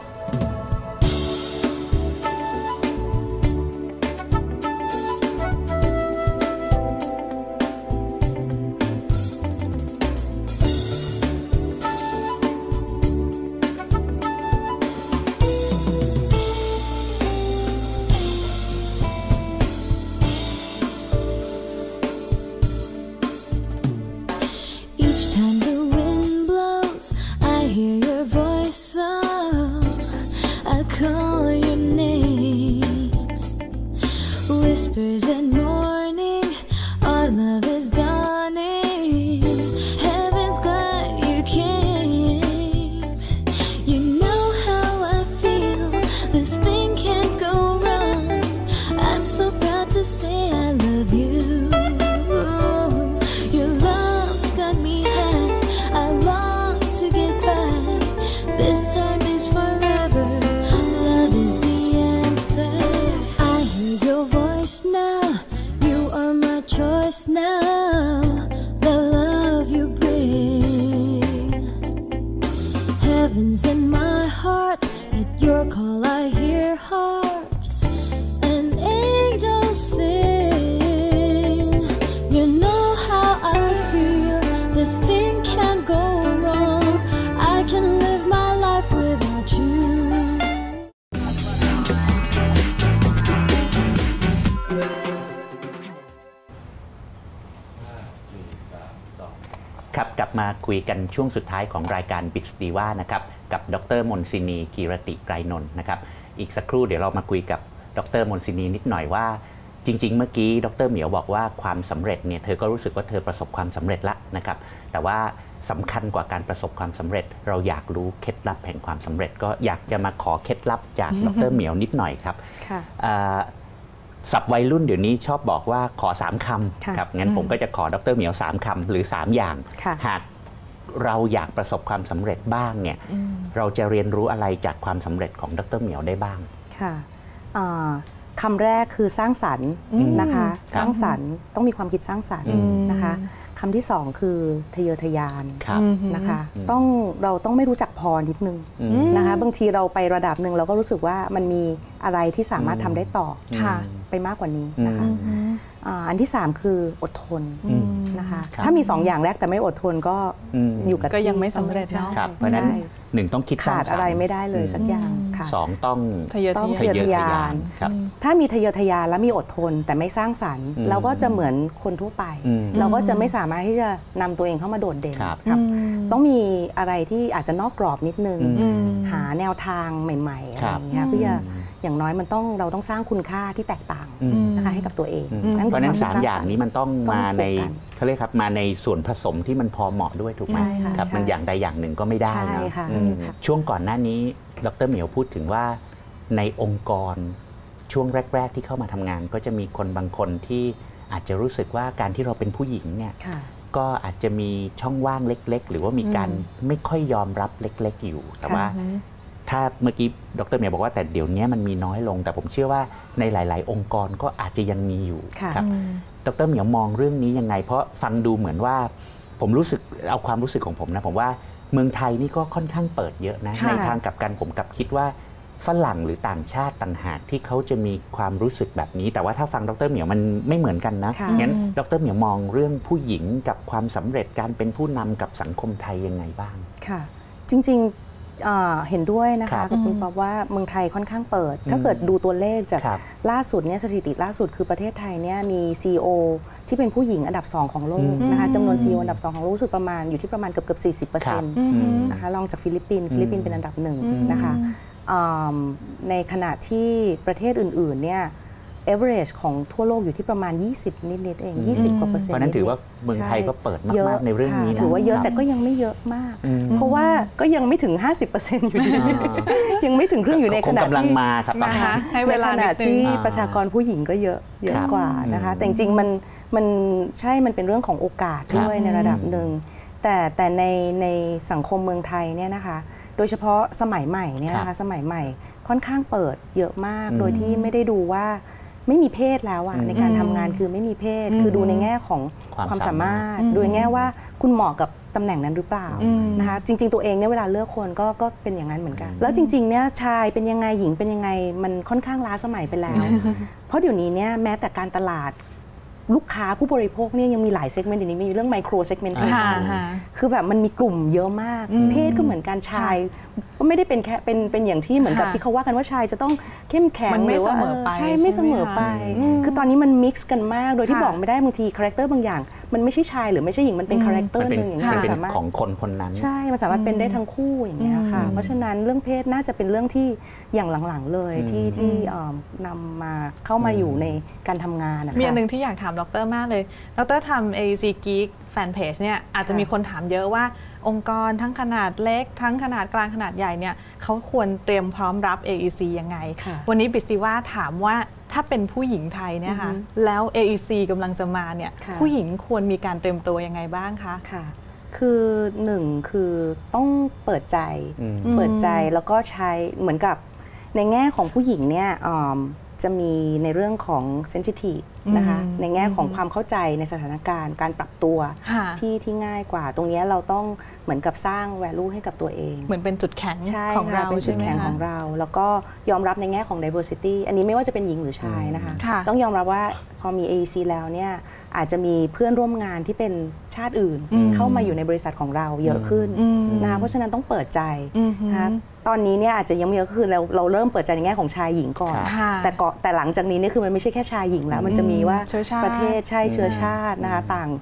whispers at morning, our love is dawning. Heaven's glad you came. You know how I feel, this thing can't go wrong. I'm so proud to say I love you. Your love's got me high, I long to get back. This time is forever, love is the answer. I hear your voice now, you are my choice now. The love you bring, heaven's in my heart. At your call I hear harps and angels sing. You know how I feel, this thing can't go wrong. I can live my life without you. มาคุยกันช่วงสุดท้ายของรายการ บิท ดีว่านะครับกับดร.มนซินีกีรติไกรนนท์นะครับอีกสักครู่เดี๋ยวเรามาคุยกับดร.มนซินีนิดหน่อยว่าจริงๆเมื่อกี้ดร.เหมียวบอกว่าความสำเร็จเนี่ยเธอก็รู้สึกว่าเธอประสบความสำเร็จละนะครับแต่ว่าสำคัญกว่าการประสบความสำเร็จเราอยากรู้เคล็ดลับแห่งความสำเร็จก็อยากจะมาขอเคล็ดลับจากดร.เหมียวนิดหน่อยครับศัพท์วัยรุ่นเดี๋ยวนี้ชอบบอกว่าขอสามคำครับงั้นผมก็จะขอดร.เหมียวสามคำหรือสามอย่างหากเราอยากประสบความสำเร็จบ้างเนี่ยเราจะเรียนรู้อะไรจากความสำเร็จของดร.เหมียวได้บ้างค่ะคำแรกคือสร้างสรรค์นะคะสร้างสรรค์ต้องมีความคิดสร้างสรรค์นะคะคำที่สองคือทะเยอทะยานนะคะต้องเราต้องไม่รู้จักพอนิดนึงนะคะบางทีเราไประดับหนึ่งเราก็รู้สึกว่ามันมีอะไรที่สามารถทำได้ต่อไปมากกว่านี้นะคะอันที่สามคืออดทนนะคะถ้ามีสองอย่างแรกแต่ไม่อดทนก็อยู่กับก็ยังไม่สำเร็จเนาะเพราะฉะนั้นหนึ่งต้องคิดขาดอะไรไม่ได้เลยสักอย่างค่ะสองต้องทะเยอทะยานถ้ามีทะเยอทะยานและมีอดทนแต่ไม่สร้างสรรค์เราก็จะเหมือนคนทั่วไปเราก็จะไม่สามารถที่จะนำตัวเองเข้ามาโดดเด่นครับต้องมีอะไรที่อาจจะนอกกรอบนิดนึงหาแนวทางใหม่ๆอะไรอย่างเงี้ยเพื่ออย่างน้อยมันต้องเราต้องสร้างคุณค่าที่แตกต่างนะคะให้กับตัวเองเพราะฉะนั้นสามอย่างนี้มันต้องมาในเขาเรียกครับมาในส่วนผสมที่มันพอเหมาะด้วยถูกไหมครับมันอย่างใดอย่างหนึ่งก็ไม่ได้นะช่วงก่อนหน้านี้ดร.เหมียวพูดถึงว่าในองค์กรช่วงแรกๆที่เข้ามาทำงานก็จะมีคนบางคนที่อาจจะรู้สึกว่าการที่เราเป็นผู้หญิงเนี่ยก็อาจจะมีช่องว่างเล็กๆหรือว่ามีการไม่ค่อยยอมรับเล็กๆอยู่แต่ว่าถ้าเมื่อกี้ดร.เหมียวบอกว่าแต่เดี๋ยวนี้มันมีน้อยลงแต่ผมเชื่อว่าในหลายๆองค์กรก็อาจจะยังมีอยู่ครับดร.เหมียวมองเรื่องนี้ยังไงเพราะฟังดูเหมือนว่าผมรู้สึกเอาความรู้สึกของผมนะผมว่าเมืองไทยนี่ก็ค่อนข้างเปิดเยอะนะในทางกลับกันผมกลับคิดว่าฝรั่งหรือต่างชาติต่างหากที่เขาจะมีความรู้สึกแบบนี้แต่ว่าถ้าฟังดร.เหมียวมันไม่เหมือนกันนะงั้นดร.เหมียวมองเรื่องผู้หญิงกับความสำเร็จการเป็นผู้นำกับสังคมไทยยังไงบ้างค่ะจริงๆเห็นด้วยนะคะกับคุณป๊อบว่าเมืองไทยค่อนข้างเปิดถ้าเกิดดูตัวเลขจากล่าสุดเนี่ยสถิติล่าสุดคือประเทศไทยเนี่ยมี ซี อี โอ ที่เป็นผู้หญิงอันดับสองของโลกนะคะจำนวน ซี อี โอ อันดับสองของโลกรู้สึกประมาณอยู่ที่ประมาณเกือบเกือบ สี่สิบเปอร์เซ็นต์ นะคะรองจากฟิลิปปินส์ฟิลิปปินส์เป็นอันดับหนึ่งนะคะในขณะที่ประเทศอื่นๆเนี่ยaverage ของทั่วโลกอยู่ที่ประมาณยี่สิบนิดๆเองยี่สิบกว่าเปอร์เซ็นต์เพราะนั้นถือว่าเมืองไทยก็เปิดมากๆในเรื่องนี้นะถือว่าเยอะแต่ก็ยังไม่เยอะมากเพราะว่าก็ยังไม่ถึง ห้าสิบเปอร์เซ็นต์ อยู่ดียังไม่ถึงครึ่งอยู่ในขณะที่มาครับในเวลาที่ประชากรผู้หญิงก็เยอะเยอะกว่านะคะแต่จริงๆมันมันใช่มันเป็นเรื่องของโอกาสด้วยในระดับหนึ่งแต่แต่ในในสังคมเมืองไทยเนี่ยนะคะโดยเฉพาะสมัยใหม่เนี่ยนะคะสมัยใหม่ค่อนข้างเปิดเยอะมากโดยที่ไม่ได้ดูว่าไม่มีเพศแล้วอะในการทำงานคือไม่มีเพศคือดูในแง่ของความสามารถดูในแง่ว่าคุณเหมาะกับตำแหน่งนั้นหรือเปล่านะคะจริงๆตัวเองเนี่ยเวลาเลือกคนก็ก็เป็นอย่างนั้นเหมือนกันแล้วจริงๆเนี่ยชายเป็นยังไงหญิงเป็นยังไงมันค่อนข้างล้าสมัยไปแล้วเพราะเดี๋ยวนี้เนี่ยแม้แต่การตลาดลูกค้าผู้บริโภคเนี่ยยังมีหลายเซกเมนต์เดี๋ยวนี้มีเรื่องไมโครเซกเมนต์คือแบบมันมีกลุ่มเยอะมากเพศก็เหมือนกันชายก็ไม่ได้เป็นแค่เป็นเป็นอย่างที่เหมือนกับที่เขาว่ากันว่าชายจะต้องเข้มแข็งหรือว่าใช่ไม่เสมอไปคือตอนนี้มันมิกซ์กันมากโดยที่บอกไม่ได้บางทีคาแรคเตอร์บางอย่างมันไม่ใช่ชายหรือไม่ใช่หญิงมันเป็นคาแรคเตอร์นึงอย่างนี้สามารถของคนคนนั้นใช่มันสามารถเป็นได้ทั้งคู่อย่างเงี้ยค่ะเพราะฉะนั้นเรื่องเพศน่าจะเป็นเรื่องที่อย่างหลังๆเลยที่ที่นำมาเข้ามาอยู่ในการทำงานนะคะมีอันนึงที่อยากถามดร.มากเลยดร.ทำ เอ อี ซี Geek แฟนเพจเนี่ยอาจจะมีคนถามเยอะว่าองค์กรทั้งขนาดเล็กทั้งขนาดกลางขนาดใหญ่เนี่ยเขาควรเตรียมพร้อมรับ เอ อี ซี ยังไงวันนี้บิสติว่าถามว่าถ้าเป็นผู้หญิงไทยเนี่ยค่ะแล้ว เอ อี ซี กำลังจะมาเนี่ยผู้หญิงควรมีการเตรียมตัวยังไงบ้างคะค่ะคือหนึ่งคือต้องเปิดใจเปิดใจแล้วก็ใช้เหมือนกับในแง่ของผู้หญิงเนี่ยจะมีในเรื่องของ sensitive นะคะในแง่ของความเข้าใจในสถานการณ์การปรับตัวที่ที่ง่ายกว่าตรงนี้เราต้องเหมือนกับสร้าง value ให้กับตัวเองเหมือนเป็นจุดแข็งของเราเป็นจุดแข็งของเราแล้วก็ยอมรับในแง่ของ diversity อันนี้ไม่ว่าจะเป็นหญิงหรือชายนะคะต้องยอมรับว่าพอมี เอ อี ซี แล้วเนี่ยอาจจะมีเพื่อนร่วมงานที่เป็นชาติอื่นเข้ามาอยู่ในบริษัทของเราเยอะขึ้นนะคะเพราะฉะนั้นต้องเปิดใจนะคะตอนนี้เนี่ยอาจจะยังไม่เยอะขึ้นเราเราเริ่มเปิดใจในแง่ของชายหญิงก่อนแต่ก็แต่หลังจากนี้เนี่ยคือมันไม่ใช่แค่ชายหญิงแล้วมันจะมีว่าประเทศใช่เชื้อชาตินะคะต่างภ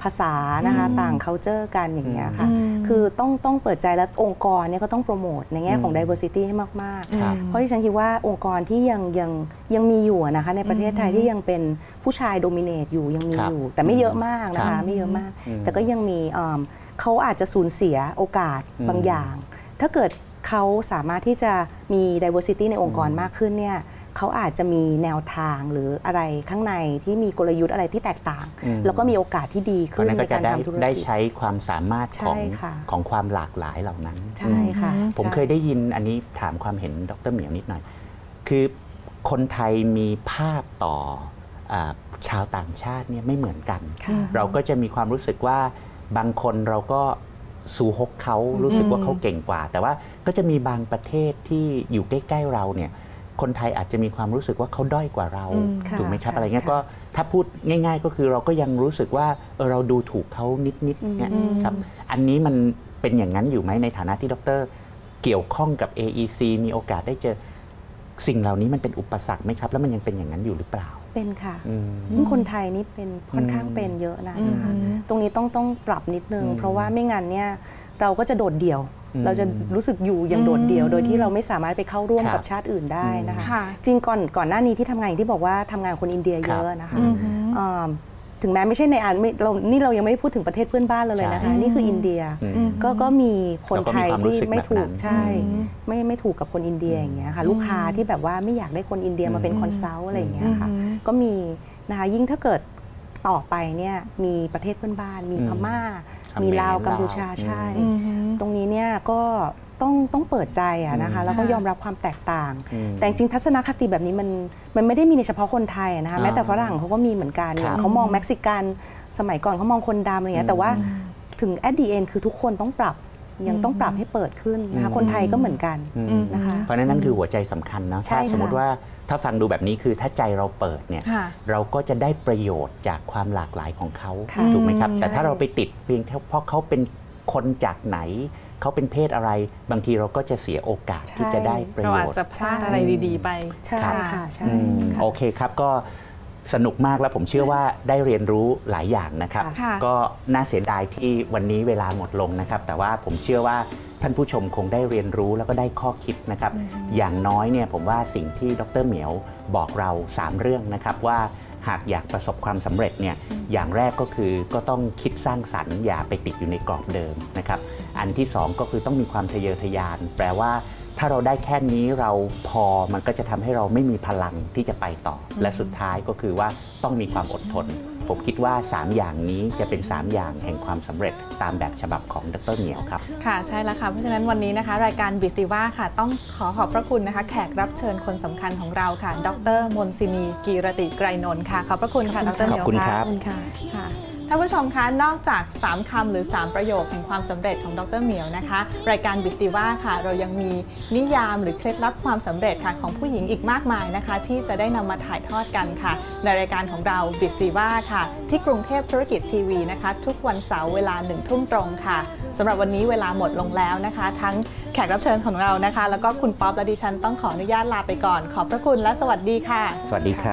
าษานะคะต่าง culture กันอย่างเงี้ยค่ะคือต้องต้องเปิดใจและองค์กรเนี่ยก็ต้องโปรโมทในแง่ของ diversity ให้มากๆเพราะที่ฉันคิดว่าองค์กรที่ยังยังยังมีอยู่นะคะในประเทศไทยที่ยังเป็นผู้ชายโดมิเนตอยู่ยังมีอยู่แต่ไม่เยอะมากนะคะไม่เยอะมากแต่ก็ยังมีเขาอาจจะสูญเสียโอกาสบางอย่างถ้าเกิดเขาสามารถที่จะมี diversity ในองค์กรมากขึ้นเนี่ยเขาอาจจะมีแนวทางหรืออะไรข้างในที่มีกลยุทธ์อะไรที่แตกต่างแล้วก็มีโอกาสที่ดีขึ้นในการทำธุรกิจได้ใช้ความสามารถของของความหลากหลายเหล่านั้นใช่ค่ะผมเคยได้ยินอันนี้ถามความเห็นดร.เหมียวนิดหน่อยคือคนไทยมีภาพต่อชาวต่างชาติเนี่ยไม่เหมือนกันเราก็จะมีความรู้สึกว่าบางคนเราก็สู่ฮกเขารู้สึกว่าเขาเก่งกว่าแต่ว่าก็จะมีบางประเทศที่อยู่ใกล้ๆเราเนี่ยคนไทยอาจจะมีความรู้สึกว่าเขาด้อยกว่าเราถูกไหมครับอะไรเงี้ยก็ถ้าพูดง่ายๆก็คือเราก็ยังรู้สึกว่าเออเราดูถูกเขานิดๆเนี่ยครับอันนี้มันเป็นอย่างนั้นอยู่ไหมในฐานะที่ดร.เกี่ยวข้องกับ เอ อี ซี มีโอกาสได้เจอสิ่งเหล่านี้มันเป็นอุปสรรคไหมครับแล้วมันยังเป็นอย่างนั้นอยู่หรือเปล่าเป็นค่ะยิ่งคนไทยนี่เป็นค่อนข้างเป็นเยอะนะคะตรงนี้ต้องต้องปรับนิดนึงเพราะว่าไม่งั้นเนี่ยเราก็จะโดดเดี่ยวเราจะรู้สึกอยู่อย่างโดดเดี่ยวโดยที่เราไม่สามารถไปเข้าร่วมกับชาติอื่นได้นะคะจริงก่อนก่อนหน้านี้ที่ทำงานอย่างที่บอกว่าทำงานคนอินเดียเยอะนะคะถึงแม้ไม่ใช่ในอันเรานี่เรายังไม่ได้พูดถึงประเทศเพื่อนบ้านเราเลยนะคะนี่คืออินเดียก็ก็มีคนไทยที่ไม่ถูกใช่ไม่ไม่ถูกกับคนอินเดียอย่างเงี้ยค่ะลูกค้าที่แบบว่าไม่อยากได้คนอินเดียมาเป็นคอนซัลท์อะไรอย่างเงี้ยค่ะก็มีนะคะยิ่งถ้าเกิดต่อไปเนี่ยมีประเทศเพื่อนบ้านมีพม่ามีลาวกัมพูชาใช่ตรงนี้เนี่ยก็ต้องต้องเปิดใจอะนะคะแล้วก็ยอมรับความแตกต่างแต่จริงทัศนคติแบบนี้มันมันไม่ได้มีในเฉพาะคนไทยนะคะแม้แต่ฝรั่งเขาก็มีเหมือนกันอย่างเขามองเม็กซิกันสมัยก่อนเขามองคนดำอะไรเงี้ยแต่ว่าถึง at the end คือทุกคนต้องปรับยังต้องปรับให้เปิดขึ้นนะคะคนไทยก็เหมือนกันนะคะเพราะนั้นนั่นคือหัวใจสำคัญนะถ้าสมมติว่าถ้าฟังดูแบบนี้คือถ้าใจเราเปิดเนี่ยเราก็จะได้ประโยชน์จากความหลากหลายของเขาถูกไหมครับแต่ถ้าเราไปติดเพียงเพราะเขาเป็นคนจากไหนเขาเป็นเพศอะไรบางทีเราก็จะเสียโอกาสที่จะได้ประโยชน์เราอาจจะพลาดอะไรดีๆไปใช่ค่ะใช่โอเคครับก็สนุกมากแล้วผมเชื่อว่าได้เรียนรู้หลายอย่างนะครับก็น่าเสียดายที่วันนี้เวลาหมดลงนะครับแต่ว่าผมเชื่อว่าท่านผู้ชมคงได้เรียนรู้แล้วก็ได้ข้อคิดนะครับอย่างน้อยเนี่ยผมว่าสิ่งที่ดร.เหมียวบอกเราสามเรื่องนะครับว่าหากอยากประสบความสำเร็จเนี่ยอย่างแรกก็คือก็ต้องคิดสร้างสรรค์อย่าไปติดอยู่ในกรอบเดิมนะครับอันที่สองก็คือต้องมีความทะเยอทะยานแปลว่าถ้าเราได้แค่นี้เราพอมันก็จะทำให้เราไม่มีพลังที่จะไปต่อและสุดท้ายก็คือว่าต้องมีความอดทนผมคิดว่าสามอย่างนี้จะเป็นสามอย่างแห่งความสำเร็จตามแบบฉบับของดร.เหมียวครับค่ะใช่แล้วค่ะเพราะฉะนั้นวันนี้นะคะรายการบิสติว่าค่ะต้องขอขอบพระคุณนะคะแขกรับเชิญคนสำคัญของเราค่ะดร.มนศินีกีรติไกรนนท์ค่ะขอบพระคุณค่ะดร.เหมียวค่ะขอบคุณค่ะท่านผู้ชมคะนอกจากสามคำหรือสามประโยคแห่งความสำเร็จของดร.เหมียวนะคะรายการบิสติว่าค่ะเรายังมีนิยามหรือเคล็ดลับความสำเร็จค่ะของผู้หญิงอีกมากมายนะคะที่จะได้นำมาถ่ายทอดกันค่ะในรายการของเราบิสติว่าค่ะที่กรุงเทพธุรกิจทีวีนะคะทุกวันเสาร์เวลาหนึ่งทุ่มตรงค่ะสำหรับวันนี้เวลาหมดลงแล้วนะคะทั้งแขกรับเชิญของเรานะคะแล้วก็คุณป๊อปและดิฉันต้องขออนุญาตลาไปก่อนขอบพระคุณและสวัสดีค่ะสวัสดีครับ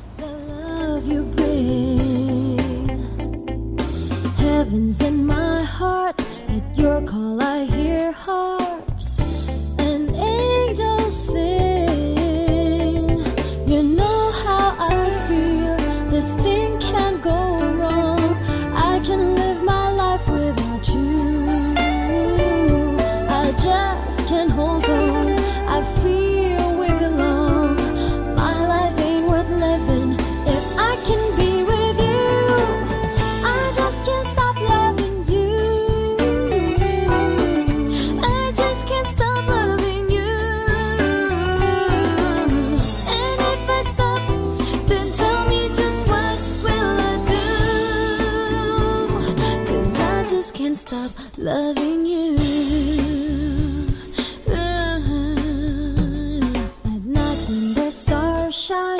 Heaven's in my heart, at your call I hear harps and angels sing. You know how I feel, this thing can't go wrong. I can live my life without you. I just can't hold on, I feel we belong. My life ain't worth living if I can be with you. I just can't stop loving you. I just can't stop loving you. And if I stop, then tell me just what will I do? 'Cause I just can't stop loving you. At night when the stars shine